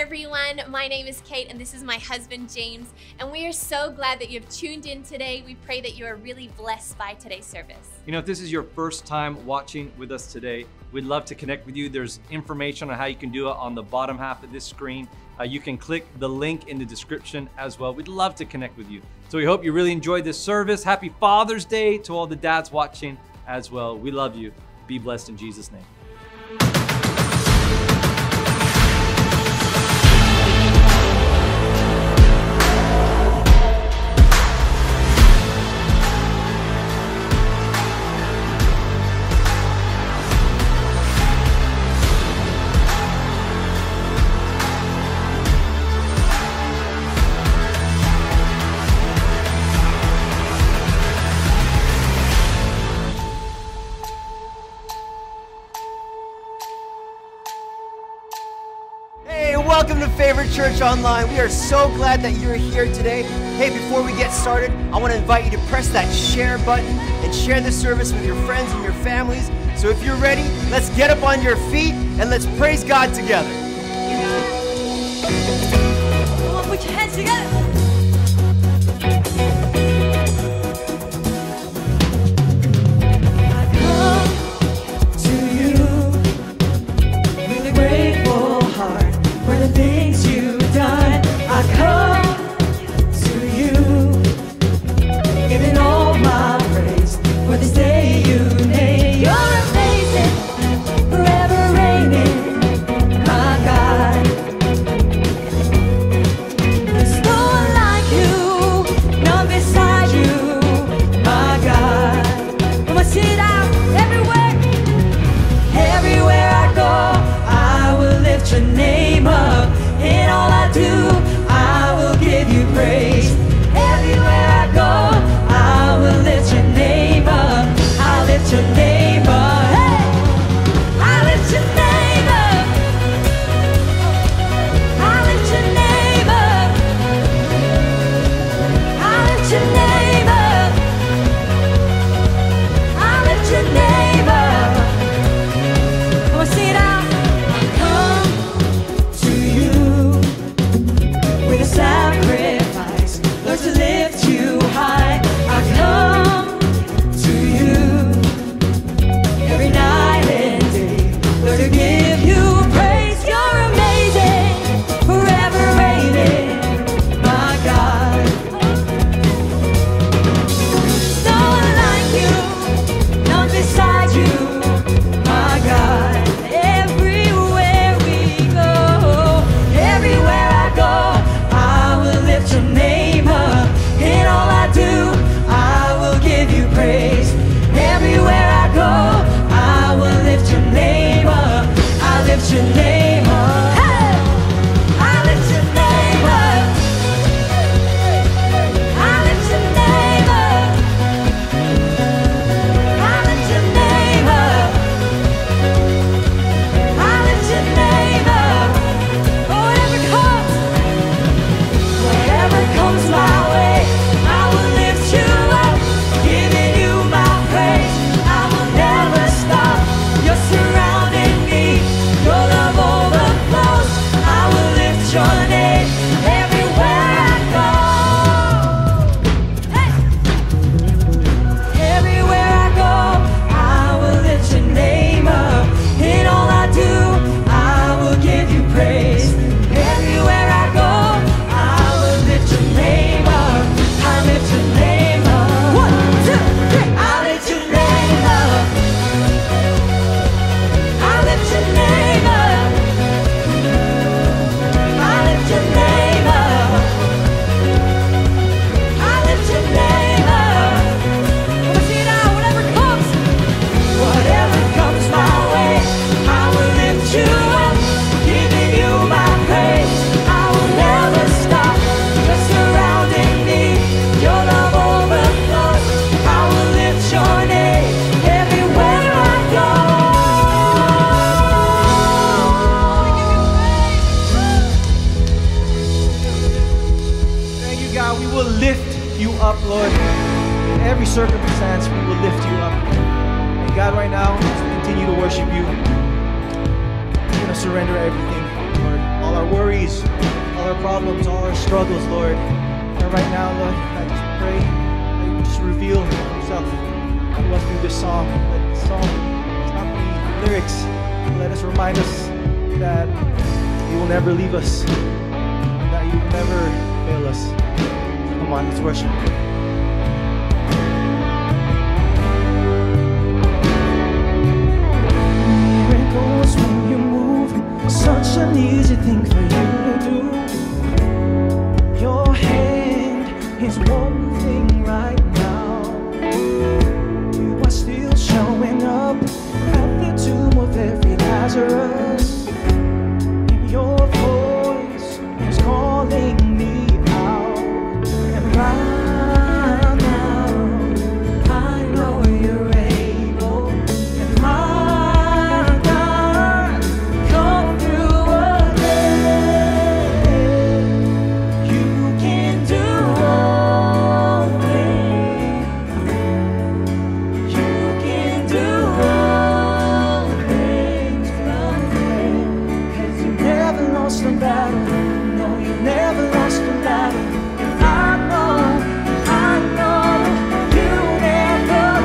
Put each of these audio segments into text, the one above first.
everyone. My name is Kate and this is my husband James, and we are so glad that you've tuned in today. We pray that you are really blessed by today's service. You know, if this is your first time watching with us today, we'd love to connect with you. There's information on how you can do it on the bottom half of this screen. You can click the link in the description as well. We'd love to connect with you. So we hope you really enjoyed this service. Happy Father's Day to all the dads watching as well. We love you. Be blessed in Jesus' name. Welcome to Favorite Church Online. We are so glad that you're here today. Hey, before we get started, I want to invite you to press that share button and share this service with your friends and your families. So if you're ready, let's get up on your feet and let's praise God together. Come on, put your hands together. Things you've done, I come to you, giving all my praise for this day you made. You're amazing, forever reigning, my God. There's no one like you, none beside you, my God. Come on, sit out everywhere, everywhere I go, I will lift your name up. In all I do, I will give you praise. Everywhere I go, I will lift your name up. I'll lift your name up. Hey! I lift your name up. I lift your name up. I lift your name up. I lift your name up. Come on, sing it out. Sacrifice, Lord, to lift you high. I come to you every night and day, Lord, to give you praise. You're amazing, forever reigning, my God. No one like you, none beside you, my God. Everywhere we go, everywhere I go, lift your name up. In all I do, I will give you praise. Everywhere I go, I will lift your name up. I lift your name up. Hey! I lift your name up. I lift your name up. I lift your name up. I lift your name up. Oh, whatever comes. Whatever comes my way, I will lift you up, giving you my praise. I will never stop. You're surrounding me, your love overflows. I will lift your name everywhere I go. Hey! Everywhere I go, I will lift your name up. In all I do, I will give you praise. Everywhere I go, lift your name up. I lift your name up. 1, 2, 3. I lift your name up. I lift your name up. I lift your name up. I lift your name up. Come on, sing it out. Whatever comes my way, I will lift you up, giving you my praise. I will never stop. Surrounding me, your love overflows. I will lift your name everywhere I go. Thank you, God. We will lift you up, Lord. In every circumstance, we will lift you up. And God, right now, as we continue to worship you, we're going to surrender everything, Lord. All our worries, all our problems, all our struggles, Lord. And right now, Lord, I just pray that you just reveal yourself to us through this song. Let this song not be lyrics. Let us remind us that you will never leave us, that you will never fail us. Come on, let's worship. Miracles when you move, such an easy thing for you to do. Your hand is moving right now. You are still showing up at the tomb of every Lazarus. And your voice is calling me out. And right now, I know you're able. And my God, come through again. You can do all things. You can do all things but fail. 'Cause you never lost a battle. No, you never lost a battle. And I know you never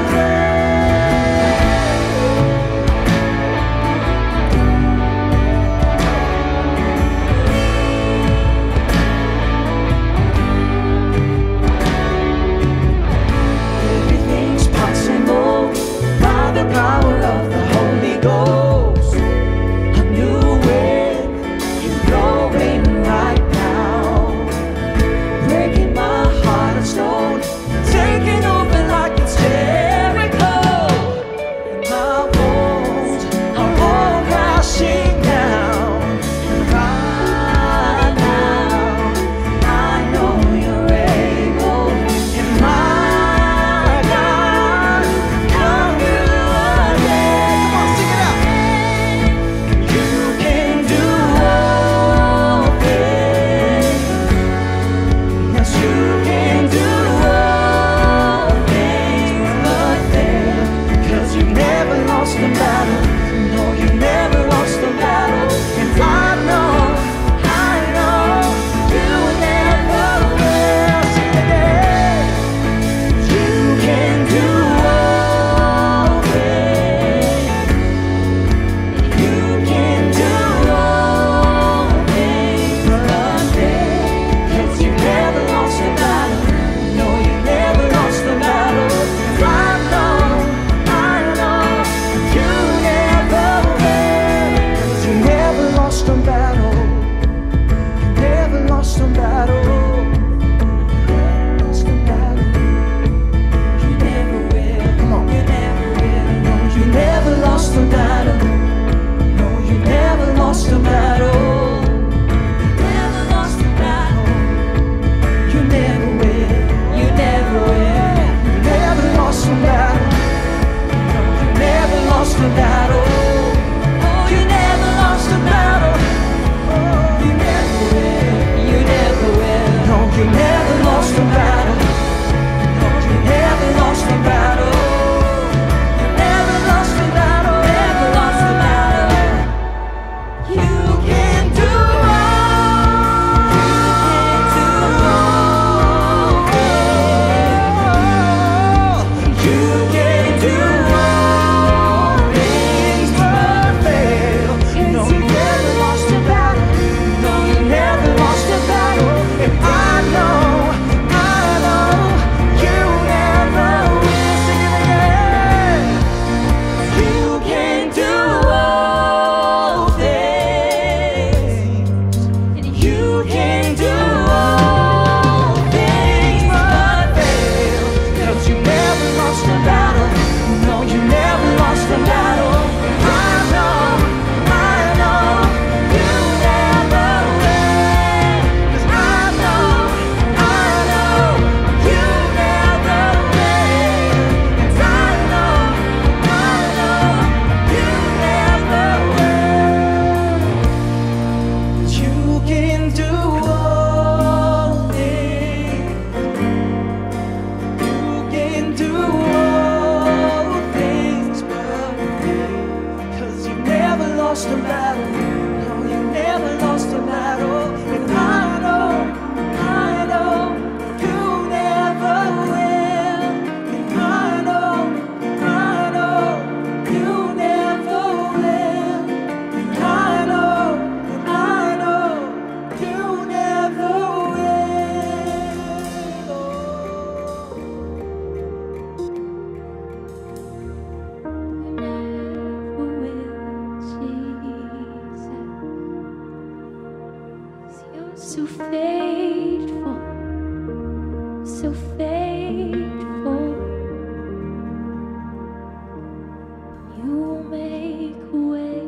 Everything's possible by the power of the Holy Ghost. A new wind is blowing right now, breaking my heart of stone, taking over like it's Jericho. And my bones are all crashing down. And right now, I know you're able. And my God, come through again. Come on, sing it out. You can do all things. Yes, you can do all things but fail. 'Cause you never lost the battle. No, you never lost the battle. And I know you never will. Sing it again. You can do all things. You can do all things but fail. 'Cause you never lost the battle. No, you never lost the battle. I know you never will. 'Cause you never lost a battle. You never lost a battle. Lost a battle. You never will. Come on. You never will. No, you never lost a battle. No, you never lost a battle. Never lost a battle. You never will. You never will. You never lost a battle. No, you never lost a battle. Oh, you never lost a battle. Oh, you never will. You never will. No, you never lost a battle. No, you never lost a battle. You never lost a battle. Never lost a battle. You can do all. You can do all things but fail. No, you never lost a battle. No, you never lost a battle. And I know you never will. Sing it again. You can do all things. And you can do all things but fail. 'Cause you never lost a battle. No, you never lost a battle. I know you never will. 'Cause I know you never will. And I know you never will. 'Cause you can do all things. You can do all things but fail. 'Cause you never lost a battle. No, you never lost a battle. so faithful, so faithful. You will make a way.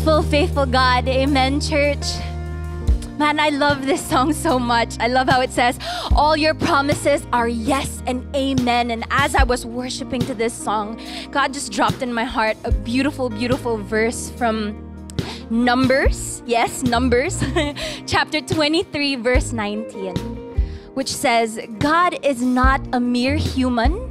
faithful, faithful God. Amen, church. Man, I love this song so much. I love how it says, all your promises are yes and amen. And as I was worshiping to this song, God just dropped in my heart a beautiful, beautiful verse from Numbers. Yes, Numbers, chapter 23, verse 19, which says, God is not a mere human.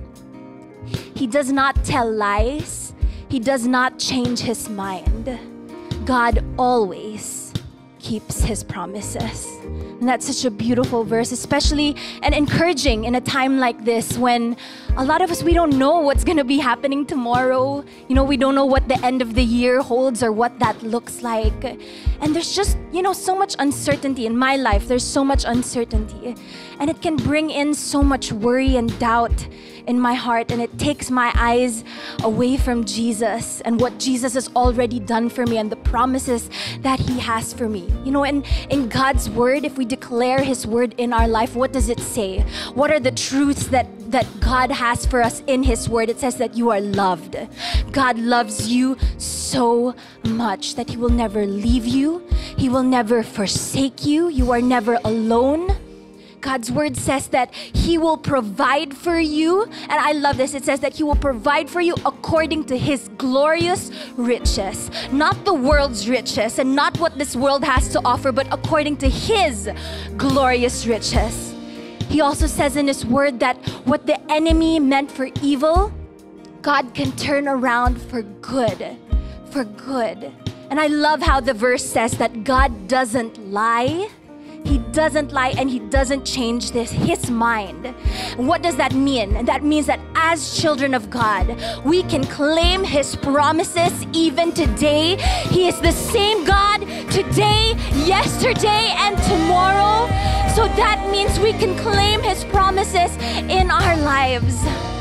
He does not tell lies. He does not change his mind. God always keeps his promises. And that's such a beautiful verse, especially and encouraging in a time like this when a lot of us, we don't know what's going to be happening tomorrow. You know, we don't know what the end of the year holds or what that looks like. And there's just, so much uncertainty in my life. There's so much uncertainty. And it can bring in so much worry and doubt in my heart, and it takes my eyes away from Jesus and what Jesus has already done for me and the promises that he has for me. And in God's word, if we declare his word in our life, what does it say? What are the truths that God has for us in his word? It says that you are loved. God loves you so much that he will never leave you. He will never forsake you. You are never alone. God's word says that he will provide for you. And I love this. It says that he will provide for you according to his glorious riches. Not the world's riches and not what this world has to offer, but according to his glorious riches. He also says in his word that what the enemy meant for evil, God can turn around for good. For good. And I love how the verse says that God doesn't lie. He doesn't lie and he doesn't change his mind. What does that mean? That means that as children of God, we can claim his promises even today. He is the same God today, yesterday, and tomorrow. So that means we can claim his promises in our lives.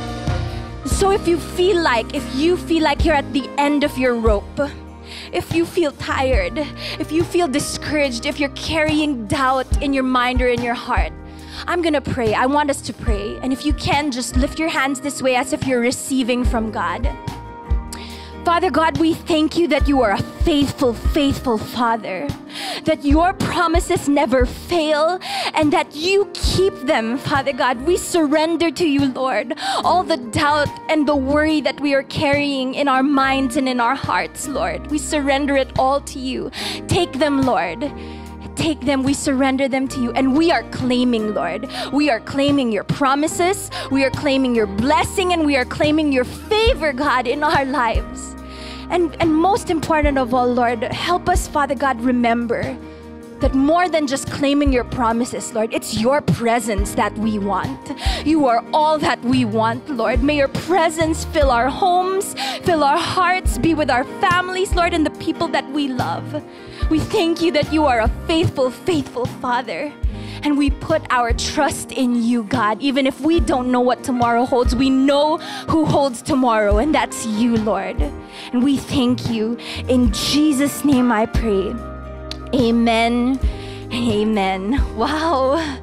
So if you feel like you're at the end of your rope, if you feel tired, if you feel discouraged, if you're carrying doubt in your mind or in your heart, I'm gonna pray. I want us to pray. And if you can, just lift your hands this way as if you're receiving from God. Father God, we thank you that you are a faithful, faithful Father, that your promises never fail, and that you keep them, Father God. We surrender to you, Lord, all the doubt and the worry that we are carrying in our minds and in our hearts, Lord. We surrender it all to you. Take them, Lord. Take them, we surrender them to you, and we are claiming, Lord. We are claiming your promises, we are claiming your blessing, and we are claiming your favor, God, in our lives. And most important of all, Lord, help us, Father God, remember that more than just claiming your promises, Lord, it's your presence that we want. You are all that we want, Lord. May your presence fill our homes, fill our hearts, be with our families, Lord, and the people that we love. We thank you that you are a faithful, faithful Father. And we put our trust in you, God. Even if we don't know what tomorrow holds, we know who holds tomorrow, and that's you, Lord. And we thank you. In Jesus' name I pray. Amen and amen. Wow.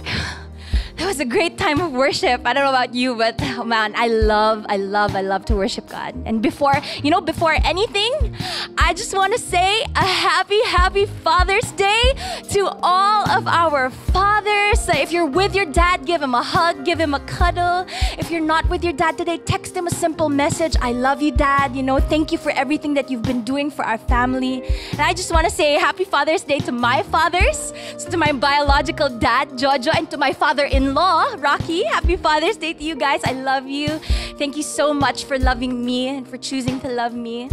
That was a great time of worship. I don't know about you, but oh man, I love to worship God. And before anything, I just want to say a happy Father's Day to all of our fathers. So if you're with your dad, give him a hug, give him a cuddle. If you're not with your dad today, text him a simple message. I love you, Dad. Thank you for everything that you've been doing for our family. And I just want to say happy Father's Day to my fathers, so to my biological dad, Jojo, and to my father-in-law, Rocky. Happy Father's Day to you guys. I love you. Thank you so much for loving me and for choosing to love me.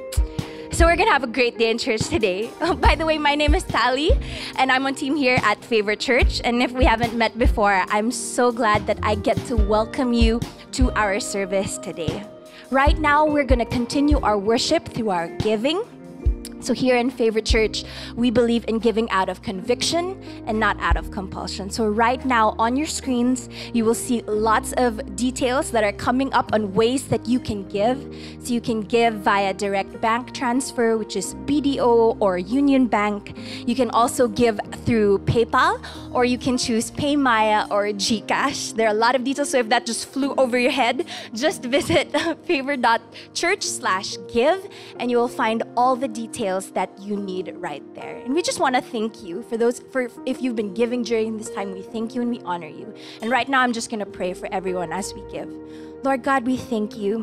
So we're gonna have a great day in church today. By the way, my name is Tally, and I'm on team here at Favor Church. And if we haven't met before, I'm so glad that I get to welcome you to our service today. Right now, we're gonna continue our worship through our giving. So here in Favor Church, we believe in giving out of conviction and not out of compulsion. So right now on your screens, you will see lots of details that are coming up on ways that you can give. So you can give via direct bank transfer, which is BDO or Union Bank. You can also give through PayPal, or you can choose PayMaya or GCash. There are a lot of details, so if that just flew over your head, just visit favor.church/give, and you will find all the details details that you need right there. And we just want to thank you for if you've been giving during this time. We thank you and we honor you. And right now, I'm just going to pray for everyone as we give. Lord God, we thank you.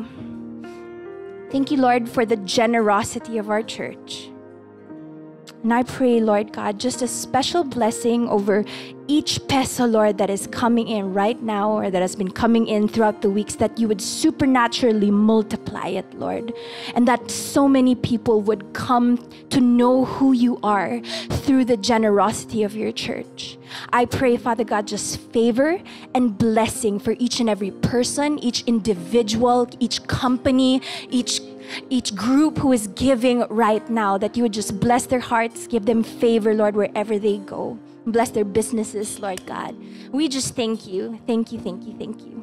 Thank you, Lord, for the generosity of our church. And I pray, Lord God, just a special blessing over each peso, Lord, that is coming in right now or that has been coming in throughout the weeks, that you would supernaturally multiply it, Lord. And that so many people would come to know who you are through the generosity of your church. I pray, Father God, just favor and blessing for each and every person, each individual, each company, each group who is giving right now, that you would just bless their hearts, give them favor, Lord, wherever they go. Bless their businesses, Lord God. We just thank you. Thank you, thank you, thank you.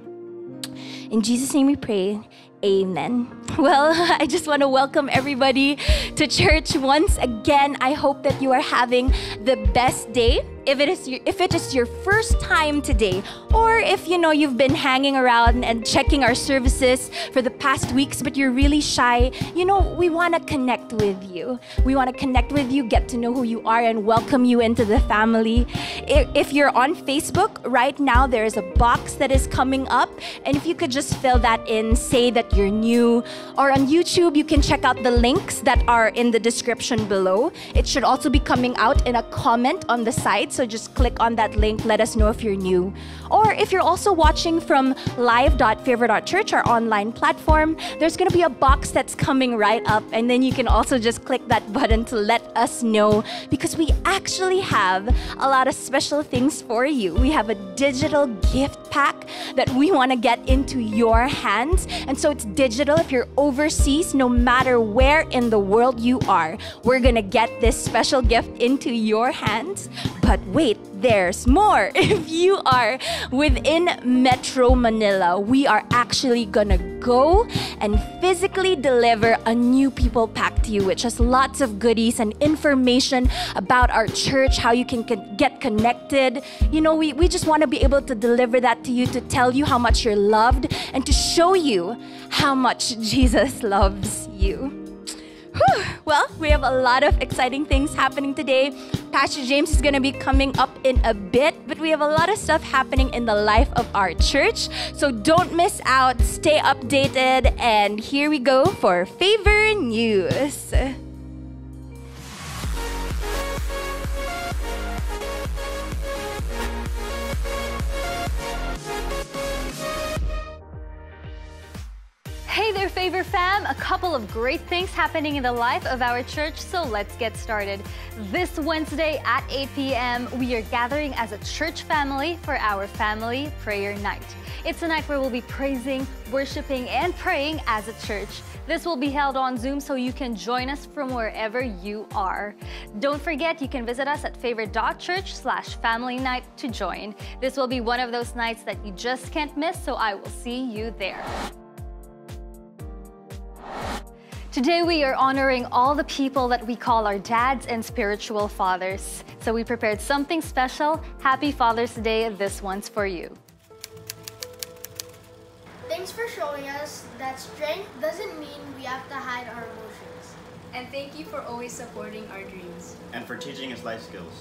In Jesus' name we pray. Amen. Well, I just want to welcome everybody to church once again. I hope that you are having the best day. If it is your first time today, or if you've been hanging around and checking our services for the past weeks, but you're really shy, we want to connect with you. We want to connect with you, get to know who you are, and welcome you into the family. If you're on Facebook right now, there is a box that is coming up, and if you could just fill that in, say that you're new. Or on YouTube, you can check out the links that are in the description below. It should also be coming out in a comment on the side. So just click on that link. Let us know if you're new. Or if you're also watching from live.favor.church, our online platform, there's going to be a box that's coming right up. And then you can also just click that button to let us know, because we actually have a lot of special things for you. We have a digital gift pack that we want to get into your hands. And so it's digital. If you're overseas, no matter where in the world you are, we're going to get this special gift into your hands. But wait, there's more. If you are within Metro Manila, we are actually gonna go and physically deliver a new people pack to you, which has lots of goodies and information about our church, how you can get connected. We just want to be able to deliver that to you, to tell you how much you're loved and to show you how much Jesus loves you. Well, we have a lot of exciting things happening today. Pastor James is going to be coming up in a bit, but we have a lot of stuff happening in the life of our church. So don't miss out, stay updated, and here we go for Favor News. Hey there, Favor fam! A couple of great things happening in the life of our church, so let's get started. This Wednesday at 8 p.m., we are gathering as a church family for our family prayer night. It's a night where we'll be praising, worshiping, and praying as a church. This will be held on Zoom, so you can join us from wherever you are. Don't forget, you can visit us at favor.church/family night to join. This will be one of those nights that you just can't miss, so I will see you there. Today we are honoring all the people that we call our dads and spiritual fathers. So we prepared something special. Happy Father's Day, this one's for you. Thanks for showing us that strength doesn't mean we have to hide our emotions. And thank you for always supporting our dreams. And for teaching us life skills.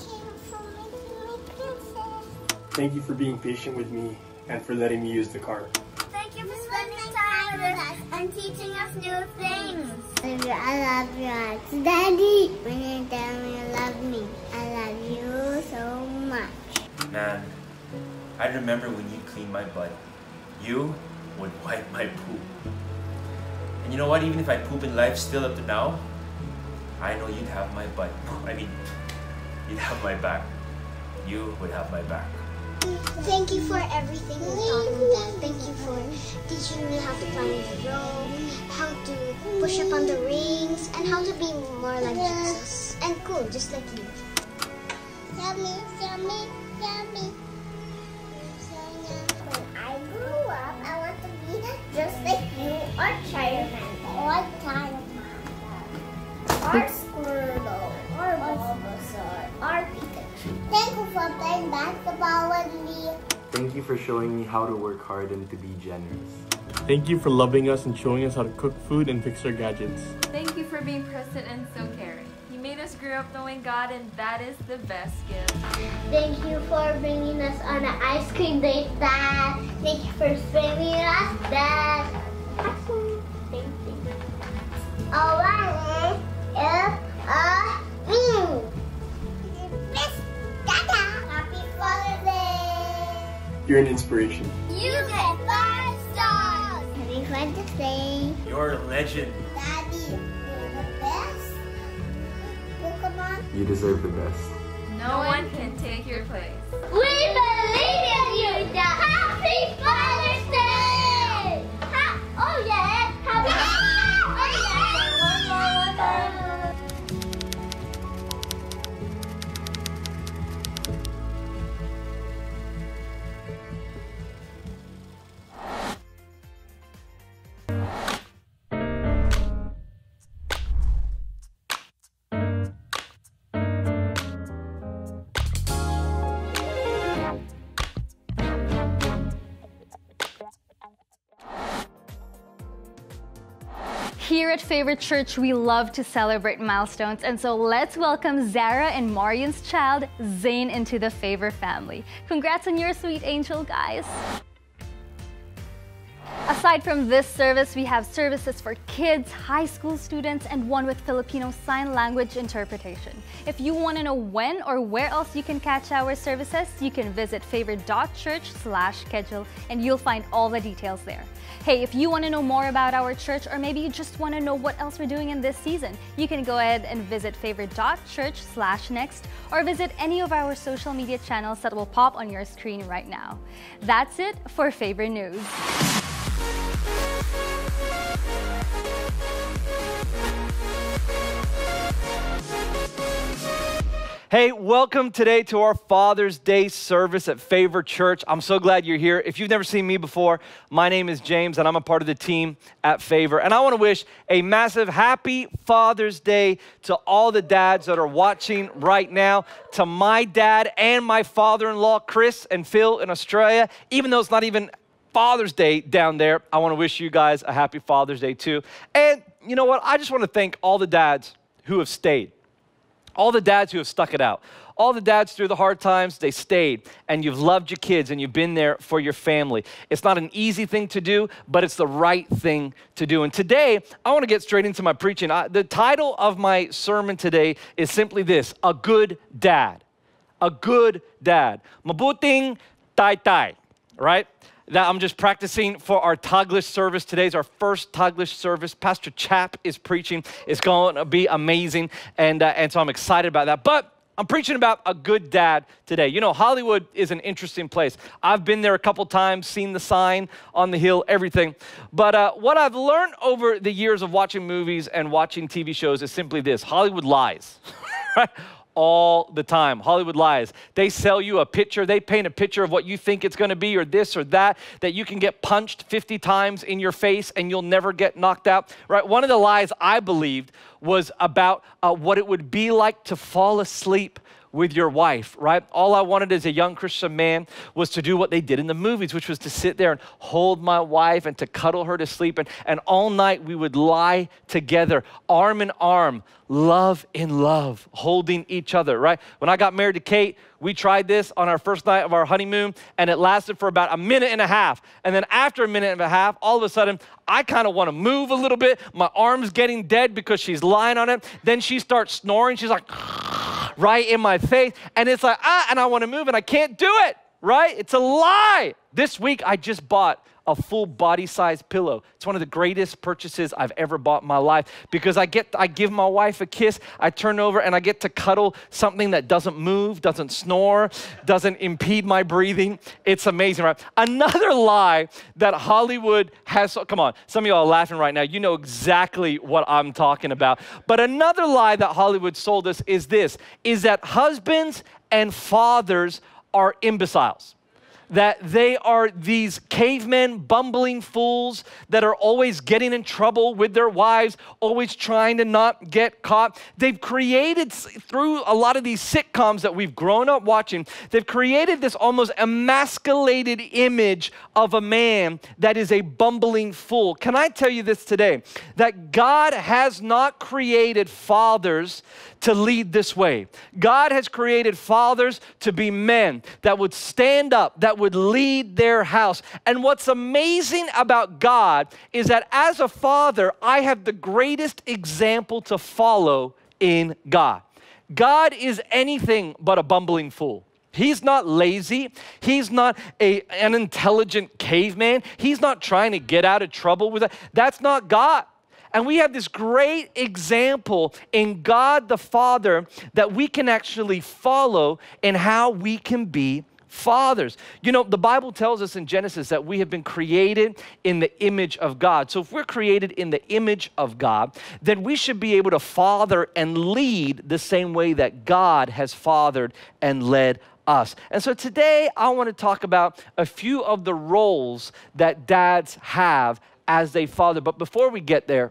Thank you for being patient with me and for letting me use the car. Thank you for spending time with us and teaching us new things. I love you, Daddy. When you tell me you love me, I love you so much. Man, I remember when you cleaned my butt. You would wipe my poop. And you know what? Even if I poop in life still up to now, I know you'd have my butt. You'd have my back. You would have my back. Thank you for everything you taught me, Dad. Thank you for teaching me how to climb the rope, how to push up on the rings, and how to be more like Jesus. And cool, just like you. Yummy, yummy, yummy. When I grow up, I want to be just like you, or Charmander, or Squirtle, or Bulbasaur, or Pikachu. Thank you for playing basketball with me. From Thank you for showing me how to work hard and to be generous. Thank you for loving us and showing us how to cook food and fix our gadgets. Thank you for being present and so caring. You made us grow up knowing God, and that is the best gift. Thank you for bringing us on an ice cream date, Dad. Thank you for swimming us, Dad. Thank you. Happy Father's Day. You're an inspiration. You get 5 stars. Happy Father's Day. You're a legend. Daddy, you're the best. Pokemon. You deserve the best. No one can take your place. We believe in you, Dad. Happy Father's Day. Oh yeah. Happy. Oh yeah. One more. Here at Favorite Church, we love to celebrate milestones, and so let's welcome Zara and Marion's child, Zane, into the Favor family. Congrats on your sweet angel, guys. Aside from this service, we have services for kids, high school students, and one with Filipino Sign Language interpretation. If you want to know when or where else you can catch our services, you can visit favor.church/schedule and you'll find all the details there. Hey, if you want to know more about our church, or maybe you just want to know what else we're doing in this season, you can go ahead and visit favor.church/next or visit any of our social media channels that will pop on your screen right now. That's it for Favor News. Hey, welcome today to our Father's Day service at Favor Church. I'm so glad you're here. If you've never seen me before, my name is James and I'm a part of the team at Favor. And I want to wish a massive happy Father's Day to all the dads that are watching right now, to my dad and my father-in-law, Chris and Phil in Australia. Even though it's not even Father's Day down there, I want to wish you guys a happy Father's Day too. And you know what? I just want to thank all the dads who have stayed. All the dads who have stuck it out. All the dads through the hard times, they stayed, and you've loved your kids and you've been there for your family. It's not an easy thing to do, but it's the right thing to do. And today, I want to get straight into my preaching. The title of my sermon today is simply this: a good dad. A good dad. Mabuting tay-tay, right? That I'm just practicing for our Taglish service. Today's our first Taglish service. Pastor Chap is preaching. It's going to be amazing, and so I'm excited about that. But I'm preaching about a good dad today. You know, Hollywood is an interesting place. I've been there a couple times, seen the sign on the hill, everything. But what I've learned over the years of watching movies and watching TV shows is simply this: Hollywood lies, right? All the time. Hollywood lies. They sell you a picture. They paint a picture of what you think it's going to be, or this or that you can get punched 50 times in your face and you'll never get knocked out, right? One of the lies I believed was about what it would be like to fall asleep with your wife, right? All I wanted as a young Christian man was to do what they did in the movies, which was to sit there and hold my wife and to cuddle her to sleep. And all night we would lie together, arm in arm, love in love, holding each other, right? When I got married to Kate, we tried this on our first night of our honeymoon, and it lasted for about a minute and a half. And then after a minute and a half, all of a sudden, I kind of want to move a little bit. My arm's getting dead because she's lying on it. Then she starts snoring. She's like, right in my face. And it's like, and I want to move, and I can't do it, right? It's a lie. This week, I just bought a full body-sized pillow. It's one of the greatest purchases I've ever bought in my life, because I give my wife a kiss, I turn over and I get to cuddle something that doesn't move, doesn't snore, doesn't impede my breathing. It's amazing, right? Another lie that Hollywood has, come on, some of y'all are laughing right now. You know exactly what I'm talking about. But another lie that Hollywood sold us is this, is that husbands and fathers are imbeciles. that they are these cavemen, bumbling fools that are always getting in trouble with their wives, always trying to not get caught. They've created, through a lot of these sitcoms that we've grown up watching, they've created this almost emasculated image of a man that is a bumbling fool. Can I tell you this today? That God has not created fathers to lead this way. God has created fathers to be men that would stand up, that would lead their house. And what's amazing about God is that as a father, I have the greatest example to follow in God. God is anything but a bumbling fool. He's not lazy. He's not an intelligent caveman. He's not trying to get out of trouble with that. That's not God. And we have this great example in God the Father that we can actually follow in how we can be fathers. You know, the Bible tells us in Genesis that we have been created in the image of God. So if we're created in the image of God, then we should be able to father and lead the same way that God has fathered and led us. And so today I want to talk about a few of the roles that dads have as they father. But before we get there,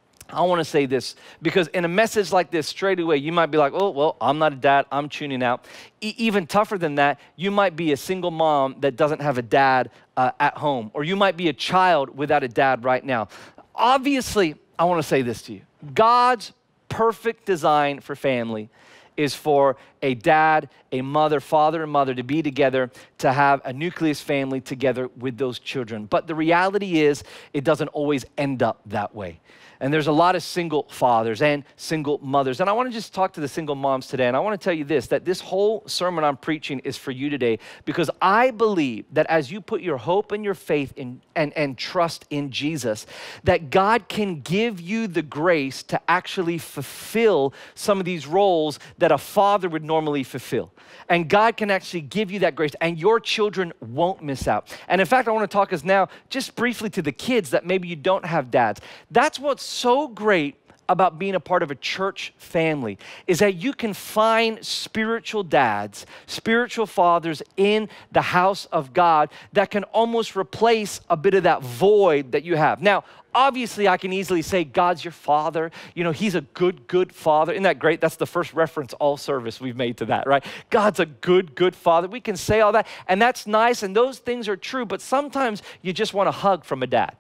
I want to say this, because in a message like this, straight away, you might be like, oh, well, I'm not a dad, I'm tuning out. Even tougher than that, you might be a single mom that doesn't have a dad at home, or you might be a child without a dad right now. Obviously, I want to say this to you. God's perfect design for family is for a dad, a mother, father and mother to be together, to have a nucleus family together with those children. But the reality is, it doesn't always end up that way. And there's a lot of single fathers and single mothers. And I want to just talk to the single moms today. And I want to tell you this, that this whole sermon I'm preaching is for you today, because I believe that as you put your hope and your faith in and trust in Jesus, that God can give you the grace to actually fulfill some of these roles that a father would normally fulfill. And God can actually give you that grace, and your children won't miss out. And in fact, I want to talk us now just briefly to the kids that maybe you don't have dads. That's what's so great about being a part of a church family, is that you can find spiritual dads, spiritual fathers in the house of God that can almost replace a bit of that void that you have. Now, obviously, I can easily say God's your father. You know, he's a good father. Isn't that great? That's the first reference all service we've made to that, right? God's a good father. We can say all that, and that's nice, and those things are true, but sometimes you just want a hug from a dad.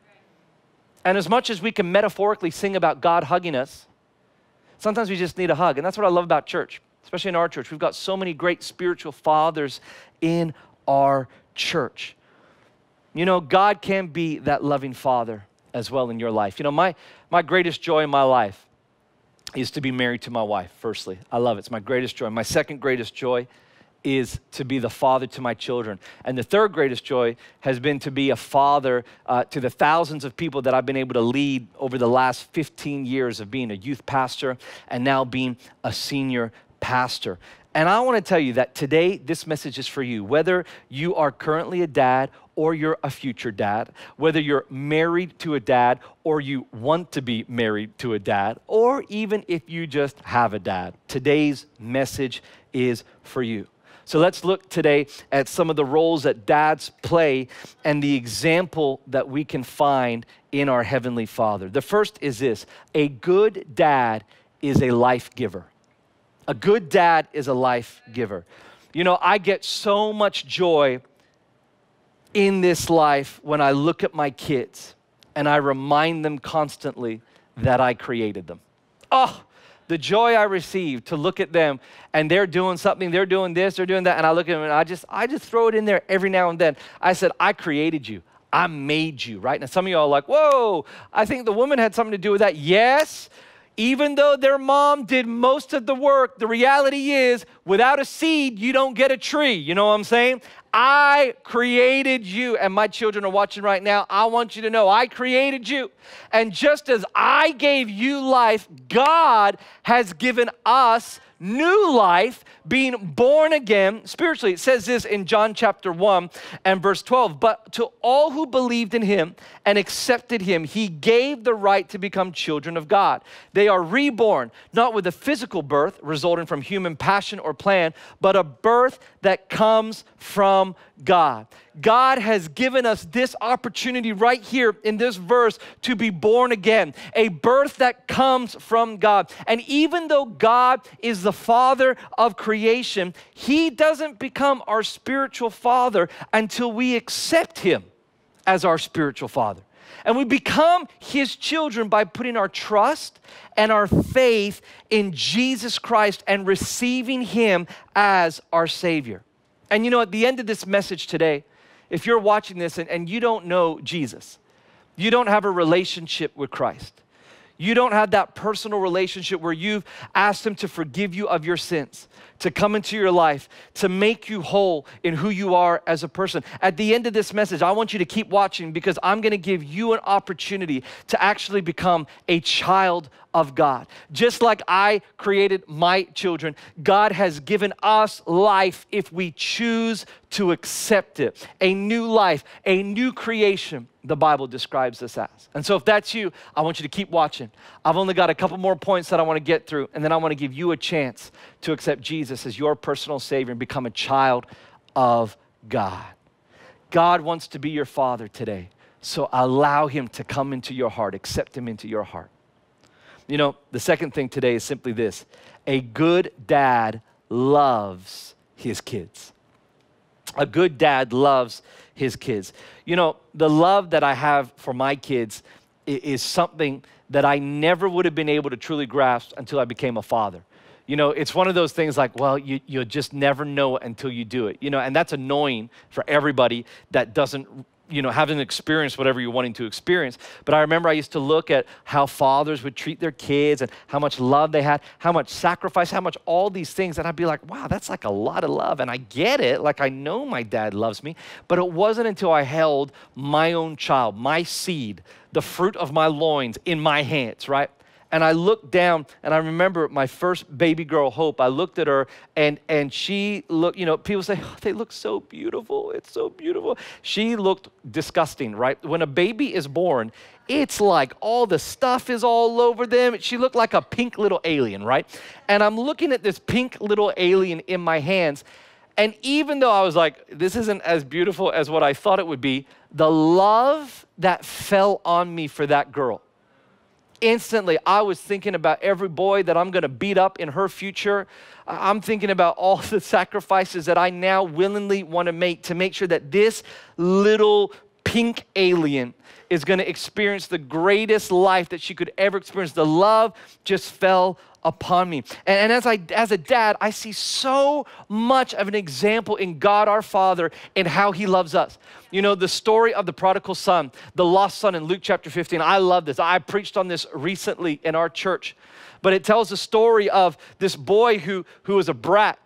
And as much as we can metaphorically sing about God hugging us, sometimes we just need a hug. And that's what I love about church, especially in our church. We've got so many great spiritual fathers in our church. You know, God can be that loving father as well in your life. You know, my greatest joy in my life is to be married to my wife, firstly. I love it. It's my greatest joy. My second greatest joy is to be the father to my children. And the third greatest joy has been to be a father to the thousands of people that I've been able to lead over the last 15 years of being a youth pastor and now being a senior pastor. And I want to tell you that today, this message is for you. Whether you are currently a dad or you're a future dad, whether you're married to a dad or you want to be married to a dad, or even if you just have a dad, today's message is for you. So let's look today at some of the roles that dads play and the example that we can find in our Heavenly Father. The first is this: a good dad is a life giver. A good dad is a life giver. You know, I get so much joy in this life when I look at my kids and I remind them constantly that I created them. Oh, the joy I receive to look at them and they're doing something, they're doing this, they're doing that, and I look at them and I just throw it in there every now and then. I said, I created you. I made you, right? Now some of y'all are like, whoa, I think the woman had something to do with that. Yes, even though their mom did most of the work, the reality is without a seed, you don't get a tree. You know what I'm saying? I created you, and my children are watching right now. I want you to know I created you. And just as I gave you life, God has given us new life, being born again spiritually. It says this in John chapter 1 and verse 12, but to all who believed in him and accepted him, he gave the right to become children of God. They are reborn, not with a physical birth resulting from human passion or or plan, but a birth that comes from God. God has given us this opportunity right here in this verse to be born again, a birth that comes from God. And even though God is the Father of creation, He doesn't become our spiritual Father until we accept Him as our spiritual Father. And we become His children by putting our trust and our faith in Jesus Christ and receiving Him as our Savior. And you know, at the end of this message today, if you're watching this and you don't know Jesus, you don't have a relationship with Christ, you don't have that personal relationship where you've asked Him to forgive you of your sins, to come into your life, to make you whole in who you are as a person. At the end of this message, I want you to keep watching because I'm going to give you an opportunity to actually become a child of God. Just like I created my children, God has given us life if we choose to accept it. A new life, a new creation, the Bible describes this as. And so if that's you, I want you to keep watching. I've only got a couple more points that I want to get through, and then I want to give you a chance to accept Jesus as your personal Savior and become a child of God. God wants to be your Father today, so allow Him to come into your heart, accept Him into your heart. You know, the second thing today is simply this: a good dad loves his kids. A good dad loves his kids. You know, the love that I have for my kids is something that I never would have been able to truly grasp until I became a father. You know, it's one of those things like, well, you'll just never know it until you do it. You know, and that's annoying for everybody that doesn't, you know, haven't experienced whatever you're wanting to experience. But I remember I used to look at how fathers would treat their kids and how much love they had, how much sacrifice, how much all these things. And I'd be like, wow, that's like a lot of love. And I get it. Like, I know my dad loves me. But it wasn't until I held my own child, my seed, the fruit of my loins in my hands, right? And I looked down, and I remember my first baby girl, Hope. I looked at her, and she looked, you know, people say, oh, they look so beautiful. It's so beautiful. She looked disgusting, right? When a baby is born, it's like all the stuff is all over them. She looked like a pink little alien, right? And I'm looking at this pink little alien in my hands, and even though I was like, this isn't as beautiful as what I thought it would be, the love that fell on me for that girl, instantly, I was thinking about every boy that I'm going to beat up in her future. I'm thinking about all the sacrifices that I now willingly want to make sure that this little pink alien is going to experience the greatest life that she could ever experience. The love just fell upon me. And as a dad, I see so much of an example in God our Father in how He loves us. You know, the story of the prodigal son, the lost son in Luke chapter 15. I love this. I preached on this recently in our church. But it tells the story of this boy who was a brat,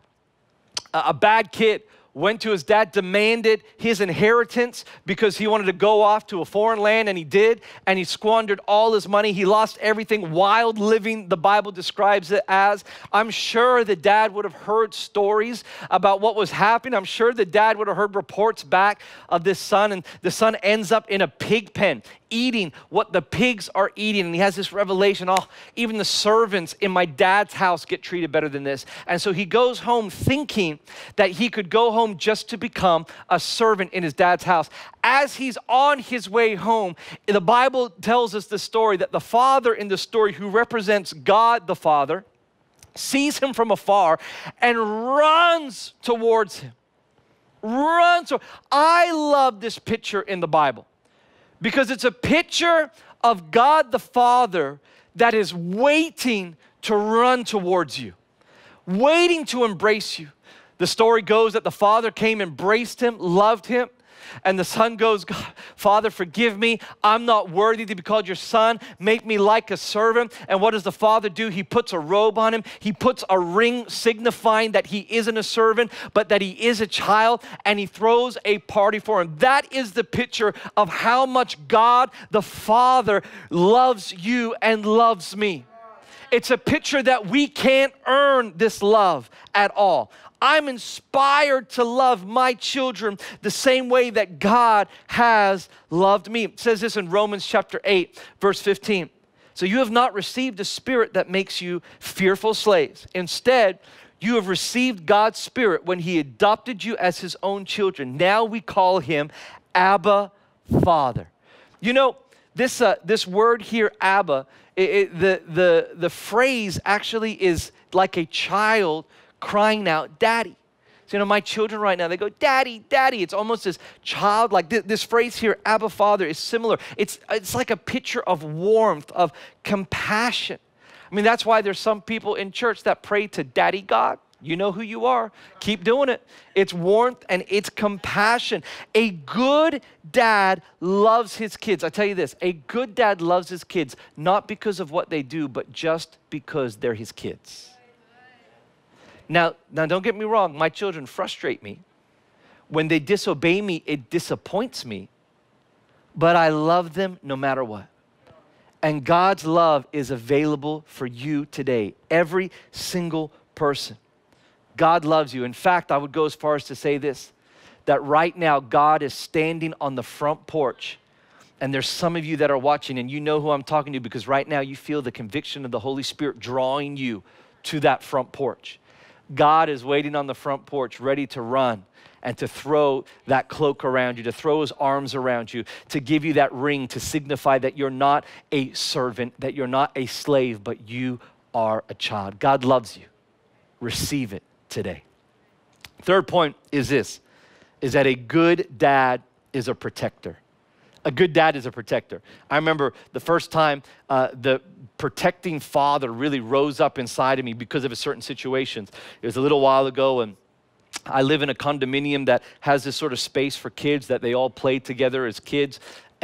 a bad kid, went to his dad, demanded his inheritance because he wanted to go off to a foreign land, and he did, and he squandered all his money. He lost everything. Wild living, the Bible describes it as. I'm sure the dad would have heard stories about what was happening. I'm sure the dad would have heard reports back of this son, and the son ends up in a pig pen, eating what the pigs are eating. And he has this revelation, oh, even the servants in my dad's house get treated better than this. And so he goes home thinking that he could go home just to become a servant in his dad's house. As he's on his way home, the Bible tells us the story that the father in the story, who represents God the Father, sees him from afar and runs towards him. I love this picture in the Bible, because it's a picture of God the Father that is waiting to run towards you, waiting to embrace you. The story goes that the father came, embraced him, loved him, and the son goes, Father, forgive me. I'm not worthy to be called your son. Make me like a servant. And what does the father do? He puts a robe on him. He puts a ring signifying that he isn't a servant, but that he is a child, and he throws a party for him. That is the picture of how much God the Father loves you and loves me. It's a picture that we can't earn this love at all. I'm inspired to love my children the same way that God has loved me. It says this in Romans chapter 8, verse 15. So you have not received a spirit that makes you fearful slaves. Instead, You have received God's Spirit when he adopted you as his own children. Now we call him Abba, Father. You know, this word here, Abba, the phrase actually is like a child crying out, Daddy. So, you know, my children right now, they go, Daddy, Daddy. It's almost this child, like this phrase here, Abba, Father, is similar. It's like a picture of warmth, of compassion. I mean, that's why there's some people in church that pray to Daddy God. You know who you are. Keep doing it. It's warmth and it's compassion. A good dad loves his kids. I tell you this, a good dad loves his kids, not because of what they do, but just because they're his kids. Now don't get me wrong. My children frustrate me. When they disobey me, it disappoints me. But I love them no matter what. And God's love is available for you today. Every single person. God loves you. In fact, I would go as far as to say this, that right now God is standing on the front porch, and there's some of you that are watching, and you know who I'm talking to because right now you feel the conviction of the Holy Spirit drawing you to that front porch. God is waiting on the front porch ready to run and to throw that cloak around you, to throw his arms around you, to give you that ring to signify that you're not a servant, that you're not a slave, but you are a child. God loves you. Receive it today. Third point is this, is that a good dad is a protector. A good dad is a protector. I remember the first time the protecting father really rose up inside of me because of a certain situations. It was a little while ago, and I live in a condominium that has this sort of space for kids that they all play together as kids.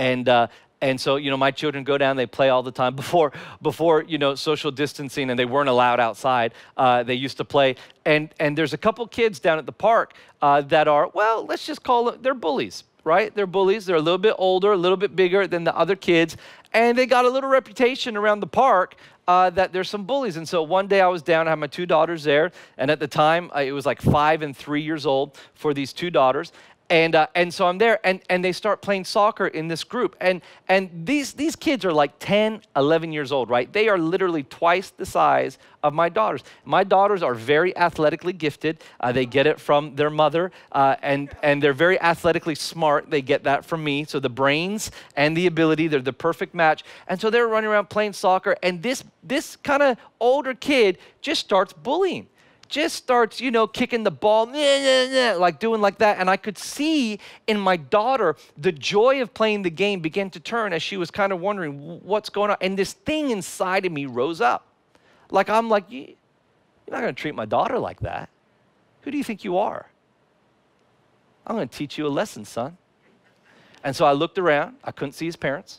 And so, you know, my children go down, they play all the time. Before you know, social distancing and they weren't allowed outside, they used to play. And there's a couple kids down at the park that are, well, let's just call them, they're bullies, right? They're bullies. They're a little bit older, a little bit bigger than the other kids. And they got a little reputation around the park that there's some bullies. And so one day I was down, I had my two daughters there. And at the time, it was like 5 and 3 years old for these two daughters. And so I'm there, and they start playing soccer in this group. And these kids are like 10, 11 years old, right? They are literally twice the size of my daughters. My daughters are very athletically gifted. They get it from their mother, and they're very athletically smart. They get that from me. So the brains and the ability, they're the perfect match. And so they're running around playing soccer, and this kind of older kid just starts bullying. Just starts, you know, kicking the ball, like doing like that. And I could see in my daughter, the joy of playing the game began to turn as she was kind of wondering what's going on. And this thing inside of me rose up. Like, I'm like, you're not going to treat my daughter like that. Who do you think you are? I'm going to teach you a lesson, son. And so I looked around. I couldn't see his parents.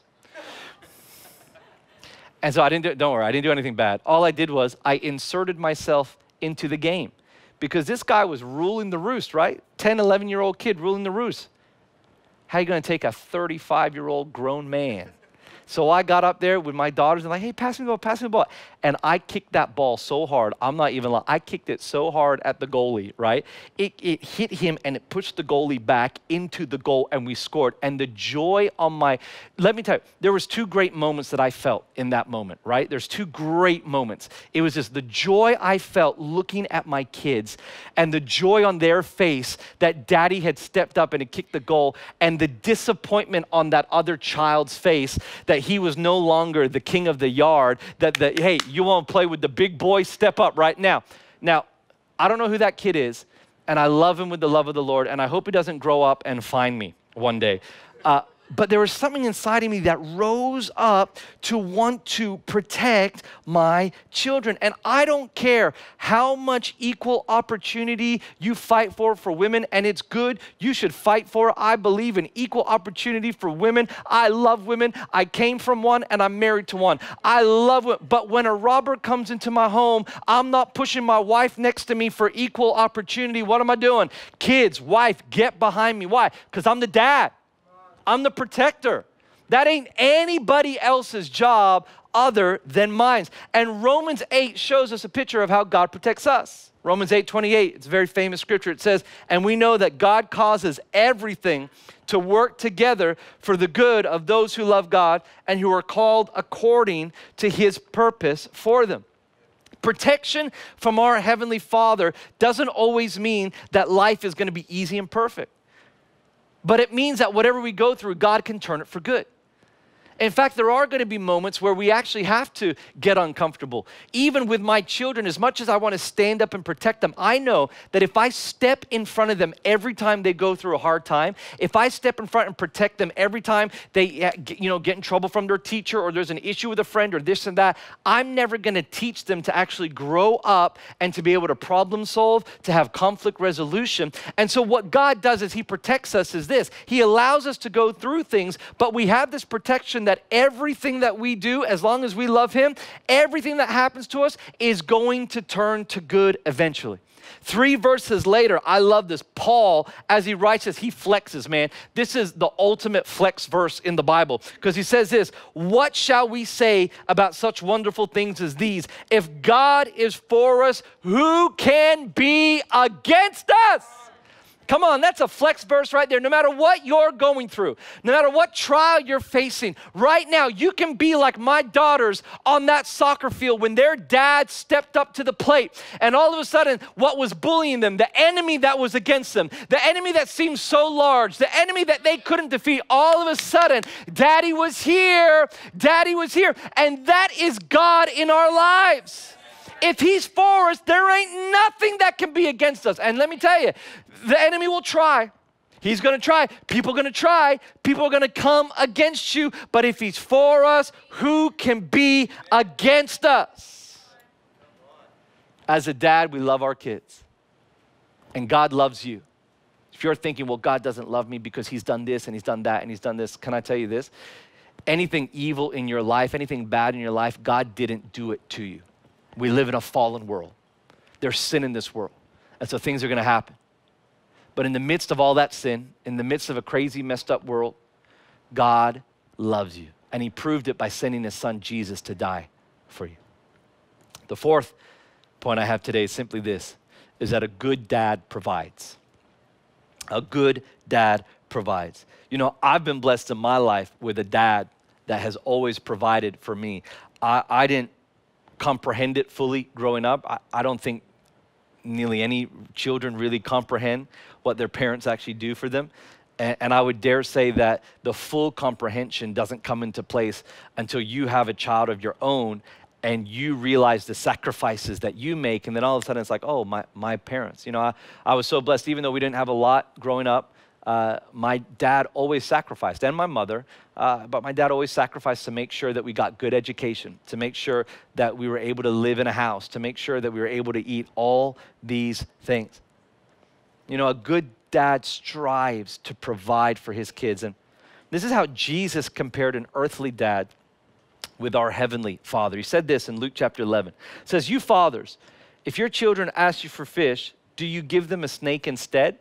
And so I didn't do anything bad. All I did was I inserted myself into the game because this guy was ruling the roost, right? 10, 11-year-old kid ruling the roost. How are you going to take a 35-year-old grown man? So I got up there with my daughters and like, hey, pass me the ball, pass me the ball. And I kicked that ball so hard, I'm not even lying, I kicked it so hard at the goalie, right? It hit him and it pushed the goalie back into the goal and we scored. And the joy on my, let me tell you, there was 2 great moments that I felt in that moment, right? There's 2 great moments. It was just the joy I felt looking at my kids and the joy on their face that daddy had stepped up and had kicked the goal, and the disappointment on that other child's face that he was no longer the king of the yard, hey, you won't play with the big boys, step up right now. Now, I don't know who that kid is, and I love him with the love of the Lord, and I hope he doesn't grow up and find me one day. But there was something inside of me that rose up to want to protect my children. And I don't care how much equal opportunity you fight for women, and it's good. You should fight for it. I believe in equal opportunity for women. I love women. I came from one, and I'm married to one. I love women. But when a robber comes into my home, I'm not pushing my wife next to me for equal opportunity. What am I doing? Kids, wife, get behind me. Why? Because I'm the dad. I'm the protector. That ain't anybody else's job other than mine. And Romans 8 shows us a picture of how God protects us. Romans 8:28, it's a very famous scripture. It says, and we know that God causes everything to work together for the good of those who love God and who are called according to his purpose for them. Protection from our Heavenly Father doesn't always mean that life is going to be easy and perfect. But it means that whatever we go through, God can turn it for good. In fact, there are going to be moments where we actually have to get uncomfortable. Even with my children, as much as I want to stand up and protect them, I know that if I step in front of them every time they go through a hard time, if I step in front and protect them every time they get in trouble from their teacher, or there's an issue with a friend, or this and that, I'm never going to teach them to actually grow up and to be able to problem solve, to have conflict resolution. And so what God does is he protects us is this. He allows us to go through things, but we have this protection that everything that we do, as long as we love him, everything that happens to us is going to turn to good eventually. 3 verses later, I love this. Paul, as he writes this, he flexes, man. This is the ultimate flex verse in the Bible, because he says this: what shall we say about such wonderful things as these? If God is for us, who can be against us? Come on, that's a flex verse right there. No matter what you're going through, no matter what trial you're facing, right now you can be like my daughters on that soccer field when their dad stepped up to the plate, and all of a sudden what was bullying them, the enemy that was against them, the enemy that seemed so large, the enemy that they couldn't defeat, all of a sudden daddy was here, and that is God in our lives. If he's for us, there ain't nothing that can be against us. And let me tell you, the enemy will try. He's going to try. People are going to try. People are going to come against you. But if he's for us, who can be against us? As a dad, we love our kids. And God loves you. If you're thinking, well, God doesn't love me because he's done this and he's done that and he's done this, can I tell you this? Anything evil in your life, anything bad in your life, God didn't do it to you. We live in a fallen world. There's sin in this world. And so things are going to happen. But in the midst of all that sin, in the midst of a crazy, messed up world, God loves you. And he proved it by sending his son Jesus to die for you. The fourth point I have today is simply this, is that a good dad provides. A good dad provides. You know, I've been blessed in my life with a dad that has always provided for me. I didn't comprehend it fully growing up. I don't think nearly any children really comprehend what their parents actually do for them. And I would dare say that the full comprehension doesn't come into place until you have a child of your own and you realize the sacrifices that you make, and then all of a sudden it's like, oh, my parents. You know, I was so blessed, even though we didn't have a lot growing up, my dad always sacrificed, and my mother, but my dad always sacrificed to make sure that we got good education, to make sure that we were able to live in a house, to make sure that we were able to eat all these things. You know, a good dad strives to provide for his kids. And this is how Jesus compared an earthly dad with our heavenly Father. He said this in Luke chapter 11. It says, you fathers, if your children ask you for fish, do you give them a snake instead?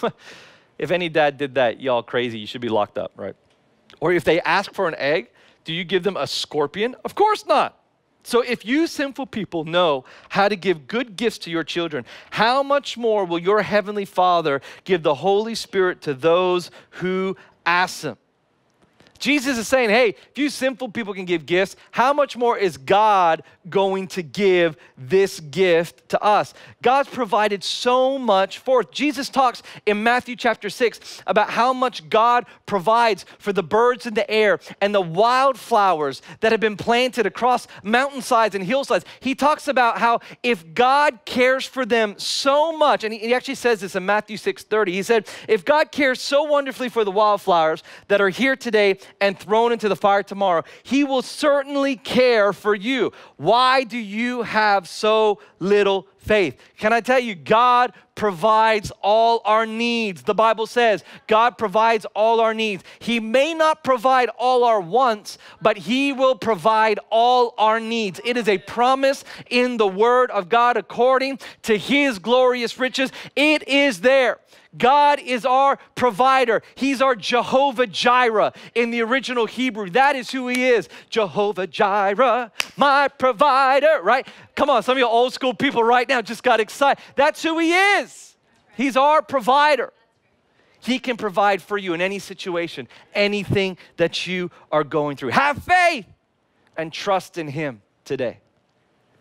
If any dad did that, y'all crazy, you should be locked up, right? Or if they ask for an egg, do you give them a scorpion? Of course not. So if you sinful people know how to give good gifts to your children, how much more will your heavenly Father give the Holy Spirit to those who ask him? Jesus is saying, hey, if you sinful people can give gifts, how much more is God going to give this gift to us? God's provided so much for us. Jesus talks in Matthew chapter 6 about how much God provides for the birds in the air and the wildflowers that have been planted across mountainsides and hillsides. He talks about how if God cares for them so much, and he actually says this in Matthew 6:30, he said, if God cares so wonderfully for the wildflowers that are here today and thrown into the fire tomorrow, he will certainly care for you. Why do you have so little faith? Can I tell you, God provides all our needs. The Bible says God provides all our needs. He may not provide all our wants, but he will provide all our needs. It is a promise in the Word of God according to his glorious riches. It is there. God is our provider. He's our Jehovah Jireh in the original Hebrew. That is who he is. Jehovah Jireh, my provider, right? Come on, some of you old school people right now just got excited. That's who he is. He's our provider. He can provide for you in any situation, anything that you are going through. Have faith and trust in him today.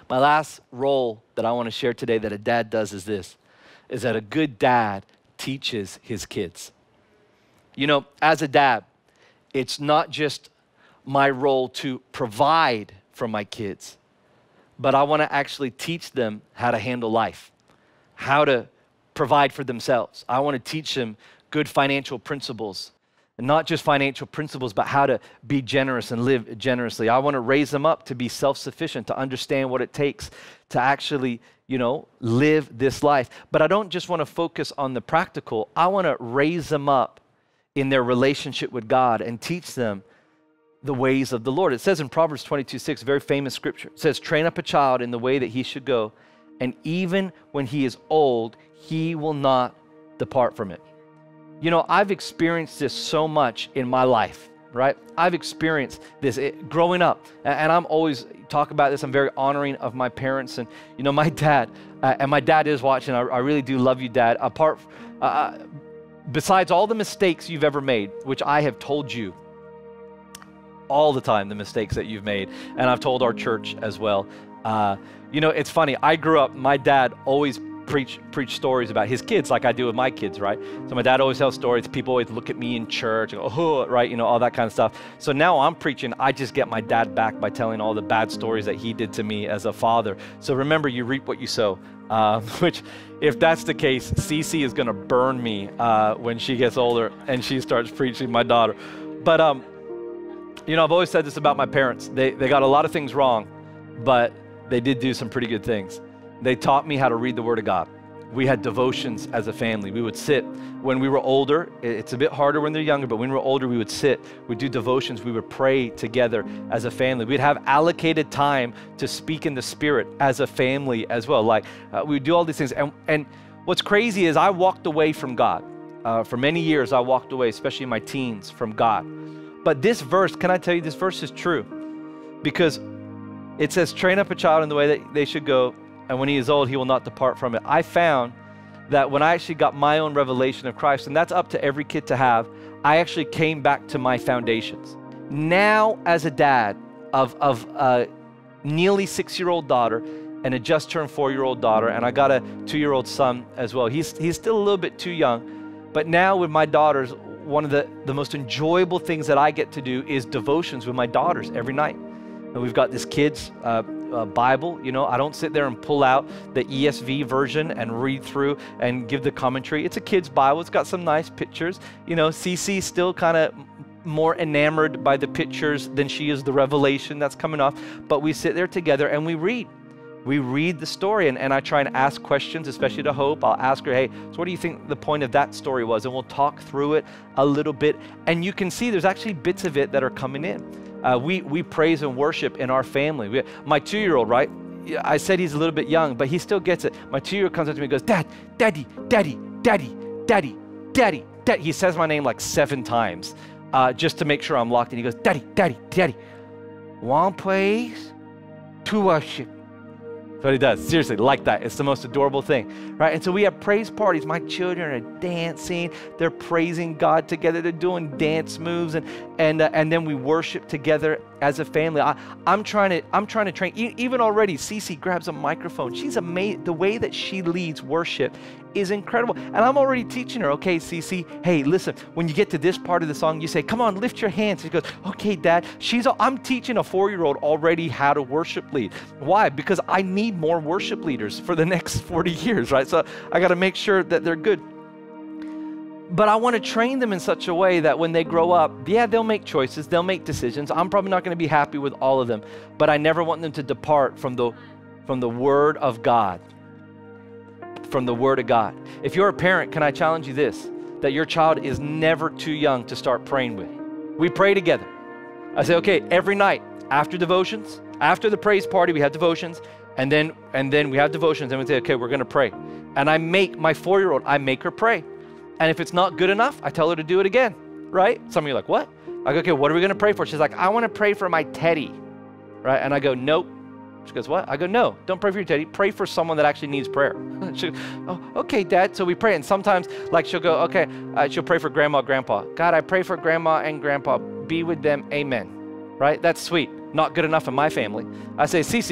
My last role that I want to share today that a dad does is this, is that a good dad teaches his kids. You know, as a dad, it's not just my role to provide for my kids, but I want to actually teach them how to handle life, how to provide for themselves. I want to teach them good financial principles, and not just financial principles, but how to be generous and live generously. I want to raise them up to be self-sufficient, to understand what it takes to actually, you know, live this life. But I don't just want to focus on the practical. I want to raise them up in their relationship with God and teach them the ways of the Lord. It says in Proverbs 22:6, very famous scripture. It says, train up a child in the way that he should go, and even when he is old, he will not depart from it. You know, I've experienced this so much in my life, right? I've experienced this growing up, and I'm always talk about this. I'm very honoring of my parents, and you know, my dad, and my dad is watching. I really do love you, Dad. Besides all the mistakes you've ever made, which I have told you all the time, the mistakes that you've made, and I've told our church as well. You know, it's funny. I grew up, my dad always preach stories about his kids like I do with my kids, right? So my dad always tells stories. People always look at me in church and go, oh, right, you know, all that kind of stuff. So now I'm preaching, I just get my dad back by telling all the bad stories that he did to me as a father. So remember, you reap what you sow, which if that's the case, Cece is gonna burn me when she gets older and she starts preaching, my daughter. But, you know, I've always said this about my parents. They got a lot of things wrong, but they did do some pretty good things. They taught me how to read the Word of God. We had devotions as a family. We would sit when we were older. It's a bit harder when they're younger, but when we were older, we would sit, we'd do devotions, we would pray together as a family. We'd have allocated time to speak in the Spirit as a family as well. Like we would do all these things. And what's crazy is I walked away from God. For many years, I walked away, especially in my teens, from God. But this verse, can I tell you, this verse is true, because it says, train up a child in the way that they should go, and when he is old, he will not depart from it. I found that when I actually got my own revelation of Christ, and that's up to every kid to have, I actually came back to my foundations. Now, as a dad of a nearly 6-year-old daughter and a just turned 4-year-old daughter, and I got a 2-year-old son as well. He's still a little bit too young, but now with my daughters, one of the most enjoyable things that I get to do is devotions with my daughters every night. And we've got this kids' Bible. You know, I don't sit there and pull out the ESV version and read through and give the commentary. It's a kid's Bible. It's got some nice pictures. You know, Cece's still kind of more enamored by the pictures than she is the revelation that's coming off. But we sit there together and we read. We read the story, and I try and ask questions, especially to Hope. I'll ask her, hey, so what do you think the point of that story was? And we'll talk through it a little bit. And you can see there's actually bits of it that are coming in. We praise and worship in our family. My 2-year-old, right? I said he's a little bit young, but he still gets it. My 2-year-old comes up to me and goes, Dad, Daddy, Daddy, Daddy, Daddy, Daddy, Daddy. He says my name like 7 times just to make sure I'm locked in. He goes, Daddy, Daddy, Daddy. One praise, 2 worship. That's what he does. Seriously, like that. It's the most adorable thing, right? And so we have praise parties. My children are dancing. They're praising God together. They're doing dance moves, and then we worship together as a family. I'm trying to train. Even already, Cece grabs a microphone. She's amazing. The way that she leads worship is incredible. And I'm already teaching her, okay, Cece, hey, listen, when you get to this part of the song, you say, come on, lift your hands. She goes, okay, Dad. I'm teaching a 4-year-old already how to worship lead. Why? Because I need more worship leaders for the next 40 years, right? So I got to make sure that they're good. But I want to train them in such a way that when they grow up, yeah, they'll make choices, they'll make decisions. I'm probably not going to be happy with all of them, but I never want them to depart from the Word of God. From the Word of God. If you're a parent, can I challenge you this? That your child is never too young to start praying with. We pray together. I say, okay, every night after devotions, after the praise party, we have devotions, and then we have devotions, and we say, okay, we're going to pray. And I make my 4-year-old, I make her pray. And if it's not good enough, I tell her to do it again, right? Some of you are like, what? I go, okay, what are we going to pray for? She's like, I want to pray for my teddy, right? And I go, nope. She goes, what? I go, no, don't pray for your teddy. Pray for someone that actually needs prayer. She goes, oh, okay, Dad. So we pray. And sometimes, like, she'll go, okay, she'll pray for Grandma, Grandpa. God, I pray for Grandma and Grandpa. Be with them. Amen. Right? That's sweet. Not good enough in my family. I say, Cece,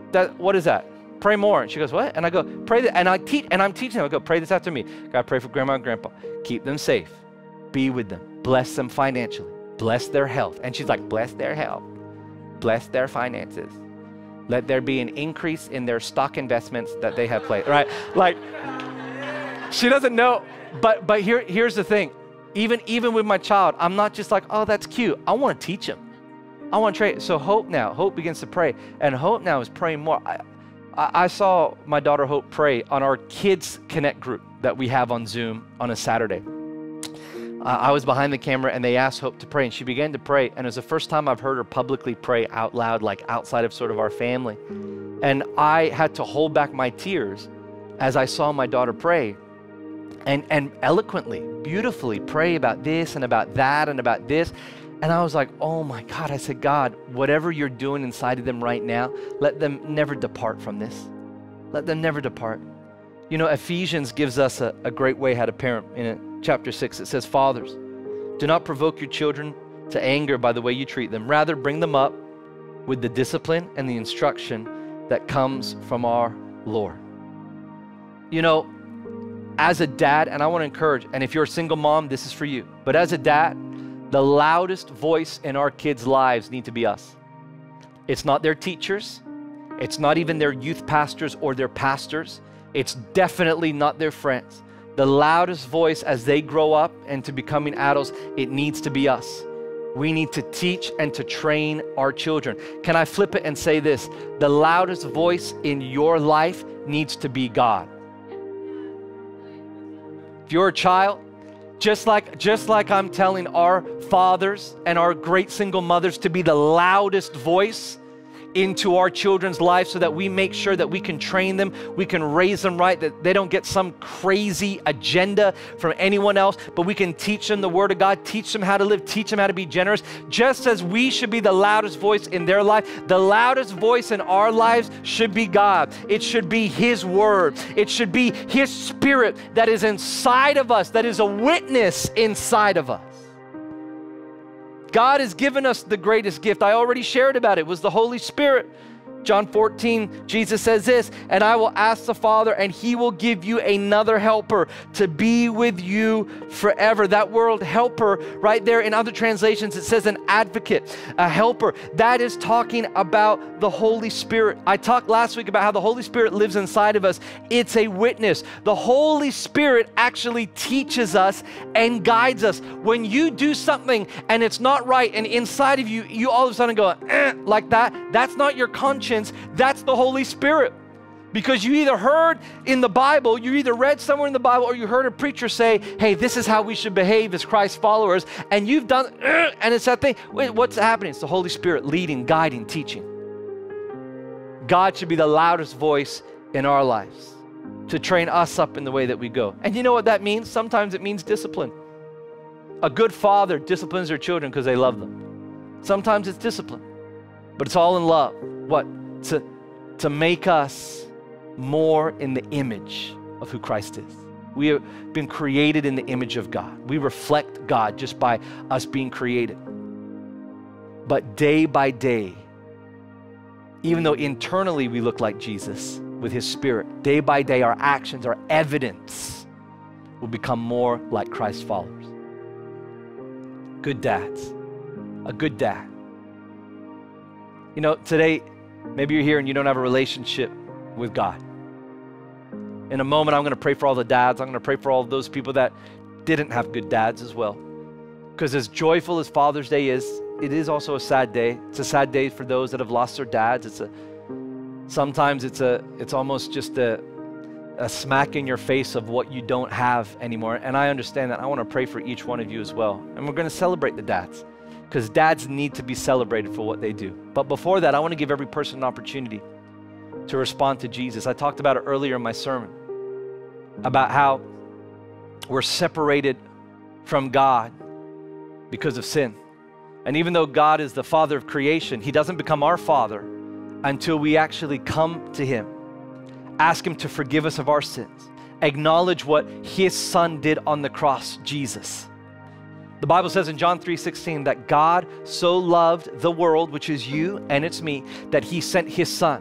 What is that? Pray more. And she goes, what? And I go, pray that. And I'm teaching them. I go, pray this after me. God, pray for grandma and grandpa. Keep them safe. Be with them. Bless them financially. Bless their health. And she's like, bless their health. Bless their finances. Let there be an increase in their stock investments that they have played, right? Like, she doesn't know. But here's the thing. Even with my child, I'm not just like, oh, that's cute. I want to teach him. I want to train. So Hope begins to pray. And Hope now is praying more. I saw my daughter Hope pray on our Kids Connect group that we have on Zoom on a Saturday. I was behind the camera and they asked Hope to pray and she began to pray. And it was the first time I've heard her publicly pray out loud, like outside of sort of our family. And I had to hold back my tears as I saw my daughter pray and eloquently, beautifully pray about this and about that and about this. And I was like, oh my God, I said, God, whatever you're doing inside of them right now, let them never depart from this. Let them never depart. You know, Ephesians gives us a great way how to parent. In chapter 6, it says, fathers, do not provoke your children to anger by the way you treat them. Rather, bring them up with the discipline and the instruction that comes from our Lord. You know, as a dad, and I want to encourage, and if you're a single mom, this is for you. But as a dad, the loudest voice in our kids' lives need to be us. It's not their teachers. It's not even their youth pastors or their pastors. It's definitely not their friends. The loudest voice as they grow up and to becoming adults, it needs to be us. We need to teach and to train our children. Can I flip it and say this? The loudest voice in your life needs to be God. If you're a child, just like I'm telling our fathers and our great single mothers to be the loudest voice into our children's lives so that we make sure that we can train them, we can raise them right, that they don't get some crazy agenda from anyone else, but we can teach them the Word of God, teach them how to live, teach them how to be generous. Just as we should be the loudest voice in their life, the loudest voice in our lives should be God. It should be His Word. It should be His Spirit that is inside of us, that is a witness inside of us. God has given us the greatest gift. I already shared about it, was the Holy Spirit. John 14, Jesus says this, and I will ask the Father, and He will give you another helper to be with you forever. That word helper right there in other translations, it says an advocate, a helper. That is talking about the Holy Spirit. I talked last week about how the Holy Spirit lives inside of us. It's a witness. The Holy Spirit actually teaches us and guides us. When you do something and it's not right, and inside of you, you all of a sudden go, like that, that's not your conscience. That's the Holy Spirit. Because you either heard in the Bible, you either read somewhere in the Bible, or you heard a preacher say, hey, this is how we should behave as Christ followers, and you've done, and it's that thing. Wait, what's happening? It's the Holy Spirit leading, guiding, teaching. God should be the loudest voice in our lives to train us up in the way that we go. And you know what that means? Sometimes it means discipline. A good father disciplines their children because they love them. Sometimes it's discipline, but it's all in love. What? To make us more in the image of who Christ is. We have been created in the image of God. We reflect God just by us being created. But day by day, even though internally we look like Jesus with His Spirit, day by day our actions, our evidence will become more like Christ's followers. Good dads. A good dad. You know, today, maybe you're here and you don't have a relationship with God. In a moment, I'm going to pray for all the dads. I'm going to pray for all of those people that didn't have good dads as well. Because as joyful as Father's Day is, it is also a sad day. It's a sad day for those that have lost their dads. Sometimes it's almost just a smack in your face of what you don't have anymore. And I understand that. I want to pray for each one of you as well. And we're going to celebrate the dads, because dads need to be celebrated for what they do. But before that, I want to give every person an opportunity to respond to Jesus. I talked about it earlier in my sermon, about how we're separated from God because of sin. And even though God is the Father of creation, He doesn't become our Father until we actually come to Him, ask Him to forgive us of our sins, acknowledge what His Son did on the cross, Jesus. The Bible says in John 3:16 that God so loved the world, which is you and it's me, that He sent His Son,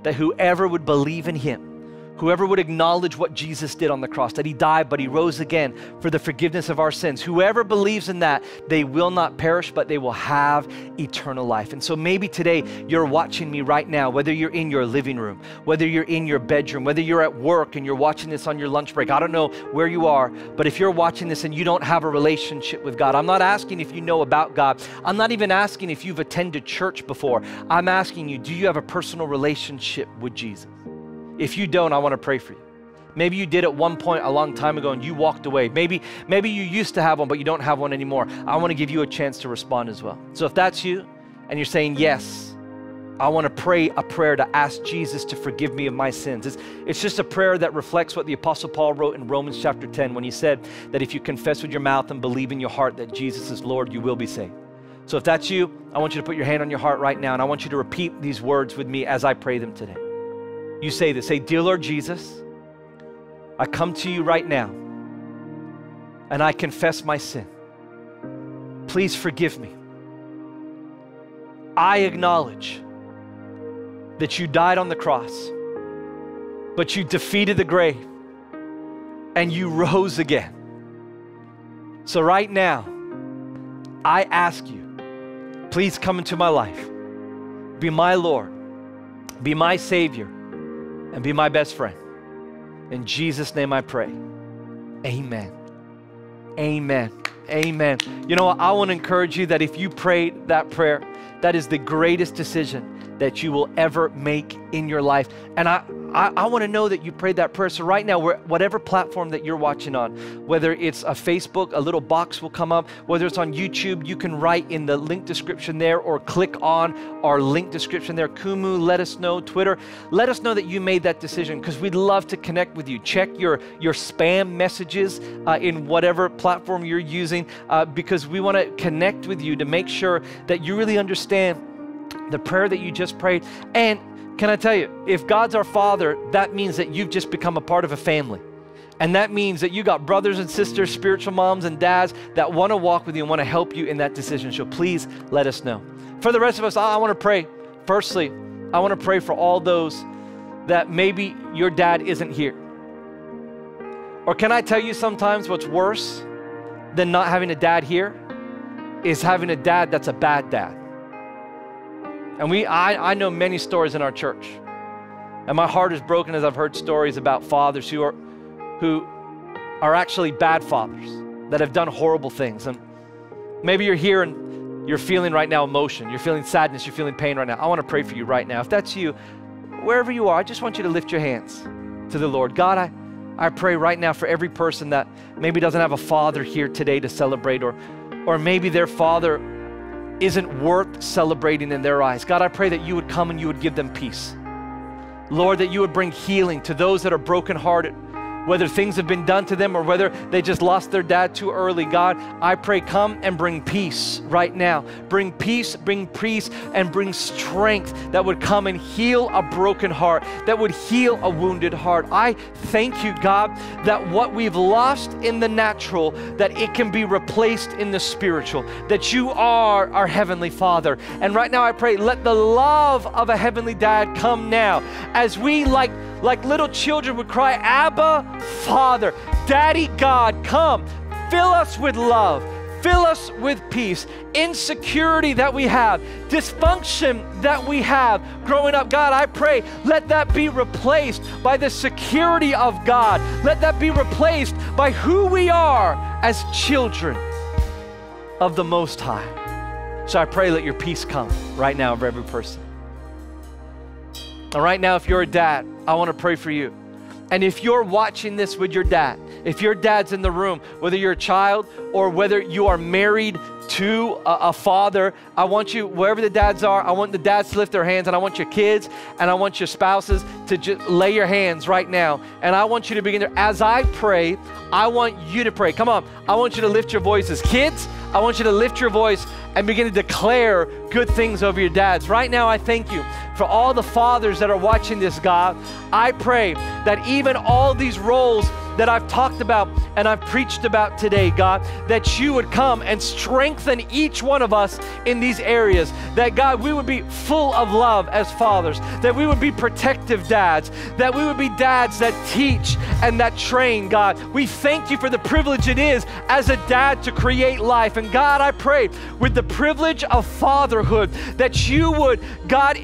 that whoever would believe in him, whoever would acknowledge what Jesus did on the cross, that he died, but he rose again for the forgiveness of our sins. Whoever believes in that, they will not perish, but they will have eternal life. And so maybe today you're watching me right now, whether you're in your living room, whether you're in your bedroom, whether you're at work and you're watching this on your lunch break. I don't know where you are, but if you're watching this and you don't have a relationship with God, I'm not asking if you know about God. I'm not even asking if you've attended church before. I'm asking you, do you have a personal relationship with Jesus? If you don't, I want to pray for you. Maybe you did at one point a long time ago and you walked away. Maybe you used to have one, but you don't have one anymore. I want to give you a chance to respond as well. So if that's you and you're saying, yes, I want to pray a prayer to ask Jesus to forgive me of my sins. It's just a prayer that reflects what the Apostle Paul wrote in Romans chapter 10 when he said that if you confess with your mouth and believe in your heart that Jesus is Lord, you will be saved. So if that's you, I want you to put your hand on your heart right now and I want you to repeat these words with me as I pray them today. You say this, say, dear Lord Jesus, I come to you right now and I confess my sin. Please forgive me. I acknowledge that you died on the cross, but you defeated the grave and you rose again. So right now, I ask you, please come into my life, be my Lord, be my Savior, and be my best friend. In Jesus' name I pray. Amen. Amen. Amen. You know what? I want to encourage you that if you prayed that prayer, that is the greatest decision that you will ever make in your life. And I want to know that you prayed that prayer. So right now, whatever platform that you're watching on, whether it's a Facebook, a little box will come up, whether it's on YouTube, you can write in the link description there or click on our link description there. Kumu, let us know. Twitter, let us know that you made that decision because we'd love to connect with you. Check your spam messages in whatever platform you're using because we want to connect with you to make sure that you really understand the prayer that you just prayed. And can I tell you, if God's our Father, that means that you've just become a part of a family. And that means that you got brothers and sisters, spiritual moms and dads that want to walk with you and want to help you in that decision. So please let us know. For the rest of us, I want to pray. Firstly, I want to pray for all those that maybe your dad isn't here. Or can I tell you sometimes what's worse than not having a dad here is having a dad that's a bad dad. And I know many stories in our church. And my heart is broken as I've heard stories about fathers who are actually bad fathers that have done horrible things. And maybe you're here and you're feeling right now emotion. You're feeling sadness. You're feeling pain right now. I want to pray for you right now. If that's you, wherever you are, I just want you to lift your hands to the Lord. God, I pray right now for every person that maybe doesn't have a father here today to celebrate or maybe their father isn't worth celebrating in their eyes. God, I pray that you would come and you would give them peace. Lord, that you would bring healing to those that are brokenhearted, whether things have been done to them or whether they just lost their dad too early. God, I pray, come and bring peace right now. Bring peace, and bring strength that would come and heal a broken heart, that would heal a wounded heart. I thank you, God, that what we've lost in the natural, that it can be replaced in the spiritual, that you are our Heavenly Father. And right now I pray, let the love of a Heavenly Dad come now as we like little children would cry, Abba, Father, Daddy God, come, fill us with love, fill us with peace, insecurity that we have, dysfunction that we have growing up. God, I pray, let that be replaced by the security of God. Let that be replaced by who we are as children of the Most High. So I pray, let your peace come right now over every person. And right now, if you're a dad, I want to pray for you. And if you're watching this with your dad, if your dad's in the room, whether you're a child or whether you are married to a father, I want you, wherever the dads are, I want the dads to lift their hands, and I want your kids and I want your spouses to just lay your hands right now. And I want you to begin to, as I pray, I want you to pray. Come on, I want you to lift your voices. Kids, I want you to lift your voice and begin to declare good things over your dads. Right now, I thank you for all the fathers that are watching this, God. I pray that even all these roles that I've talked about and I've preached about today, God, that you would come and strengthen each one of us in these areas. That, God, we would be full of love as fathers, that we would be protective dads, that we would be dads that teach and that train, God. We thank you for the privilege it is as a dad to create life. And God, I pray with the privilege of fatherhood that you would, God,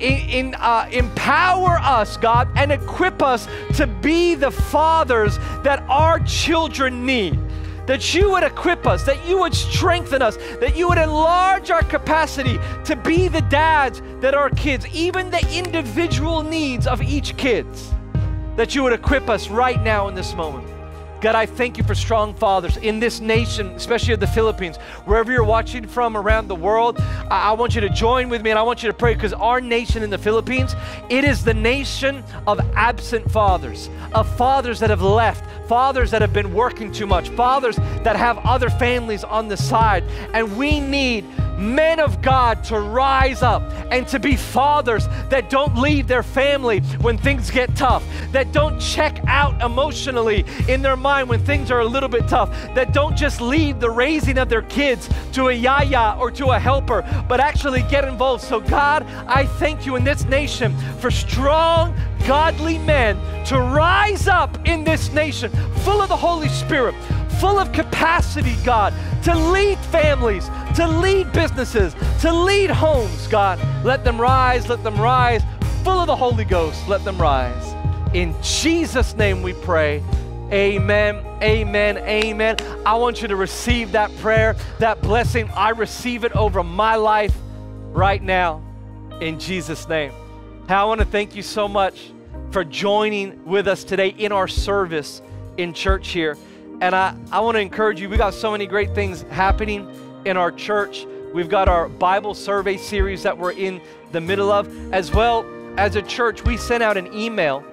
empower us, God, and equip us to be the fathers that our children need. That you would equip us, that you would strengthen us, that you would enlarge our capacity to be the dads that our kids, even the individual needs of each kids, that you would equip us right now in this moment. God, I thank you for strong fathers in this nation, especially of the Philippines. Wherever you're watching from around the world, I want you to join with me and I want you to pray, because our nation in the Philippines, it is the nation of absent fathers, of fathers that have left, fathers that have been working too much, fathers that have other families on the side. And we need men of God to rise up and to be fathers that don't leave their family when things get tough, that don't check out emotionally in their mind when things are a little bit tough, that don't just leave the raising of their kids to a yaya or to a helper, but actually get involved. So God, I thank you in this nation for strong, godly men to rise up in this nation, full of the Holy Spirit, full of capacity, God, to lead families, to lead businesses, to lead homes, God. Let them rise, full of the Holy Ghost, let them rise. In Jesus' name we pray. Amen, amen, amen. I want you to receive that prayer, that blessing. I receive it over my life right now in Jesus' name. I want to thank you so much for joining with us today in our service in church here. And I want to encourage you, we got so many great things happening in our church. We've got our Bible survey series that we're in the middle of. As well as a church, we sent out an email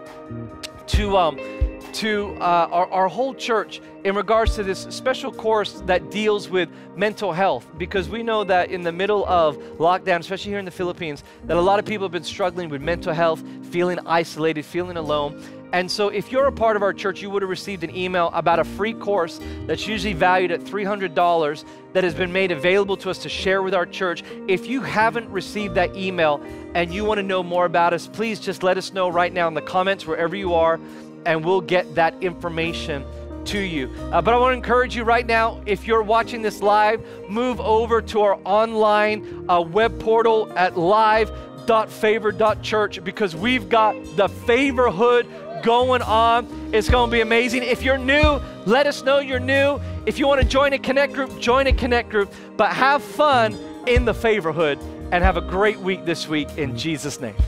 to our whole church in regards to this special course that deals with mental health, because we know that in the middle of lockdown, especially here in the Philippines, that a lot of people have been struggling with mental health, feeling isolated, feeling alone. And so if you're a part of our church, you would have received an email about a free course that's usually valued at $300 that has been made available to us to share with our church. If you haven't received that email and you want to know more about us, please just let us know right now in the comments wherever you are, and we'll get that information to you. But I want to encourage you right now, if you're watching this live, move over to our online web portal at live.favor.church, because we've got the Favorhood going on. It's going to be amazing. If you're new, let us know you're new. If you want to join a Connect group, join a Connect group. But have fun in the Favorhood and have a great week this week in Jesus' name.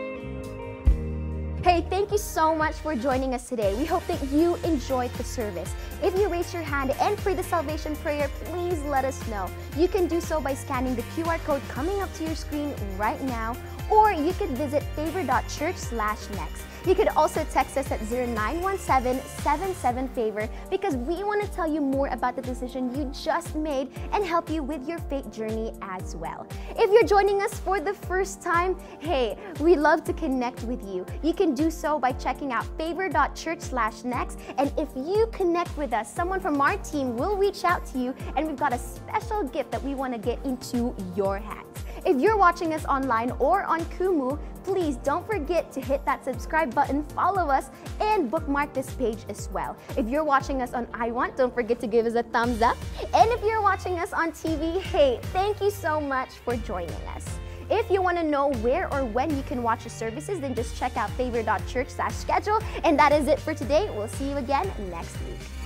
Hey, thank you so much for joining us today. We hope that you enjoyed the service. If you raised your hand and prayed the salvation prayer, please let us know. You can do so by scanning the QR code coming up to your screen right now, or you could visit favor.church/next. You could also text us at 0917-77-FAVOR, because we want to tell you more about the decision you just made and help you with your faith journey as well. If you're joining us for the first time, hey, we love to connect with you. You can do so by checking out favor.church/next, and if you connect with us, someone from our team will reach out to you, and we've got a special gift that we want to get into your hands. If you're watching us online or on Kumu, please don't forget to hit that subscribe button, follow us, and bookmark this page as well. If you're watching us on iWant, don't forget to give us a thumbs up. And if you're watching us on TV, hey, thank you so much for joining us. If you want to know where or when you can watch the services, then just check out favor.church/schedule. And that is it for today. We'll see you again next week.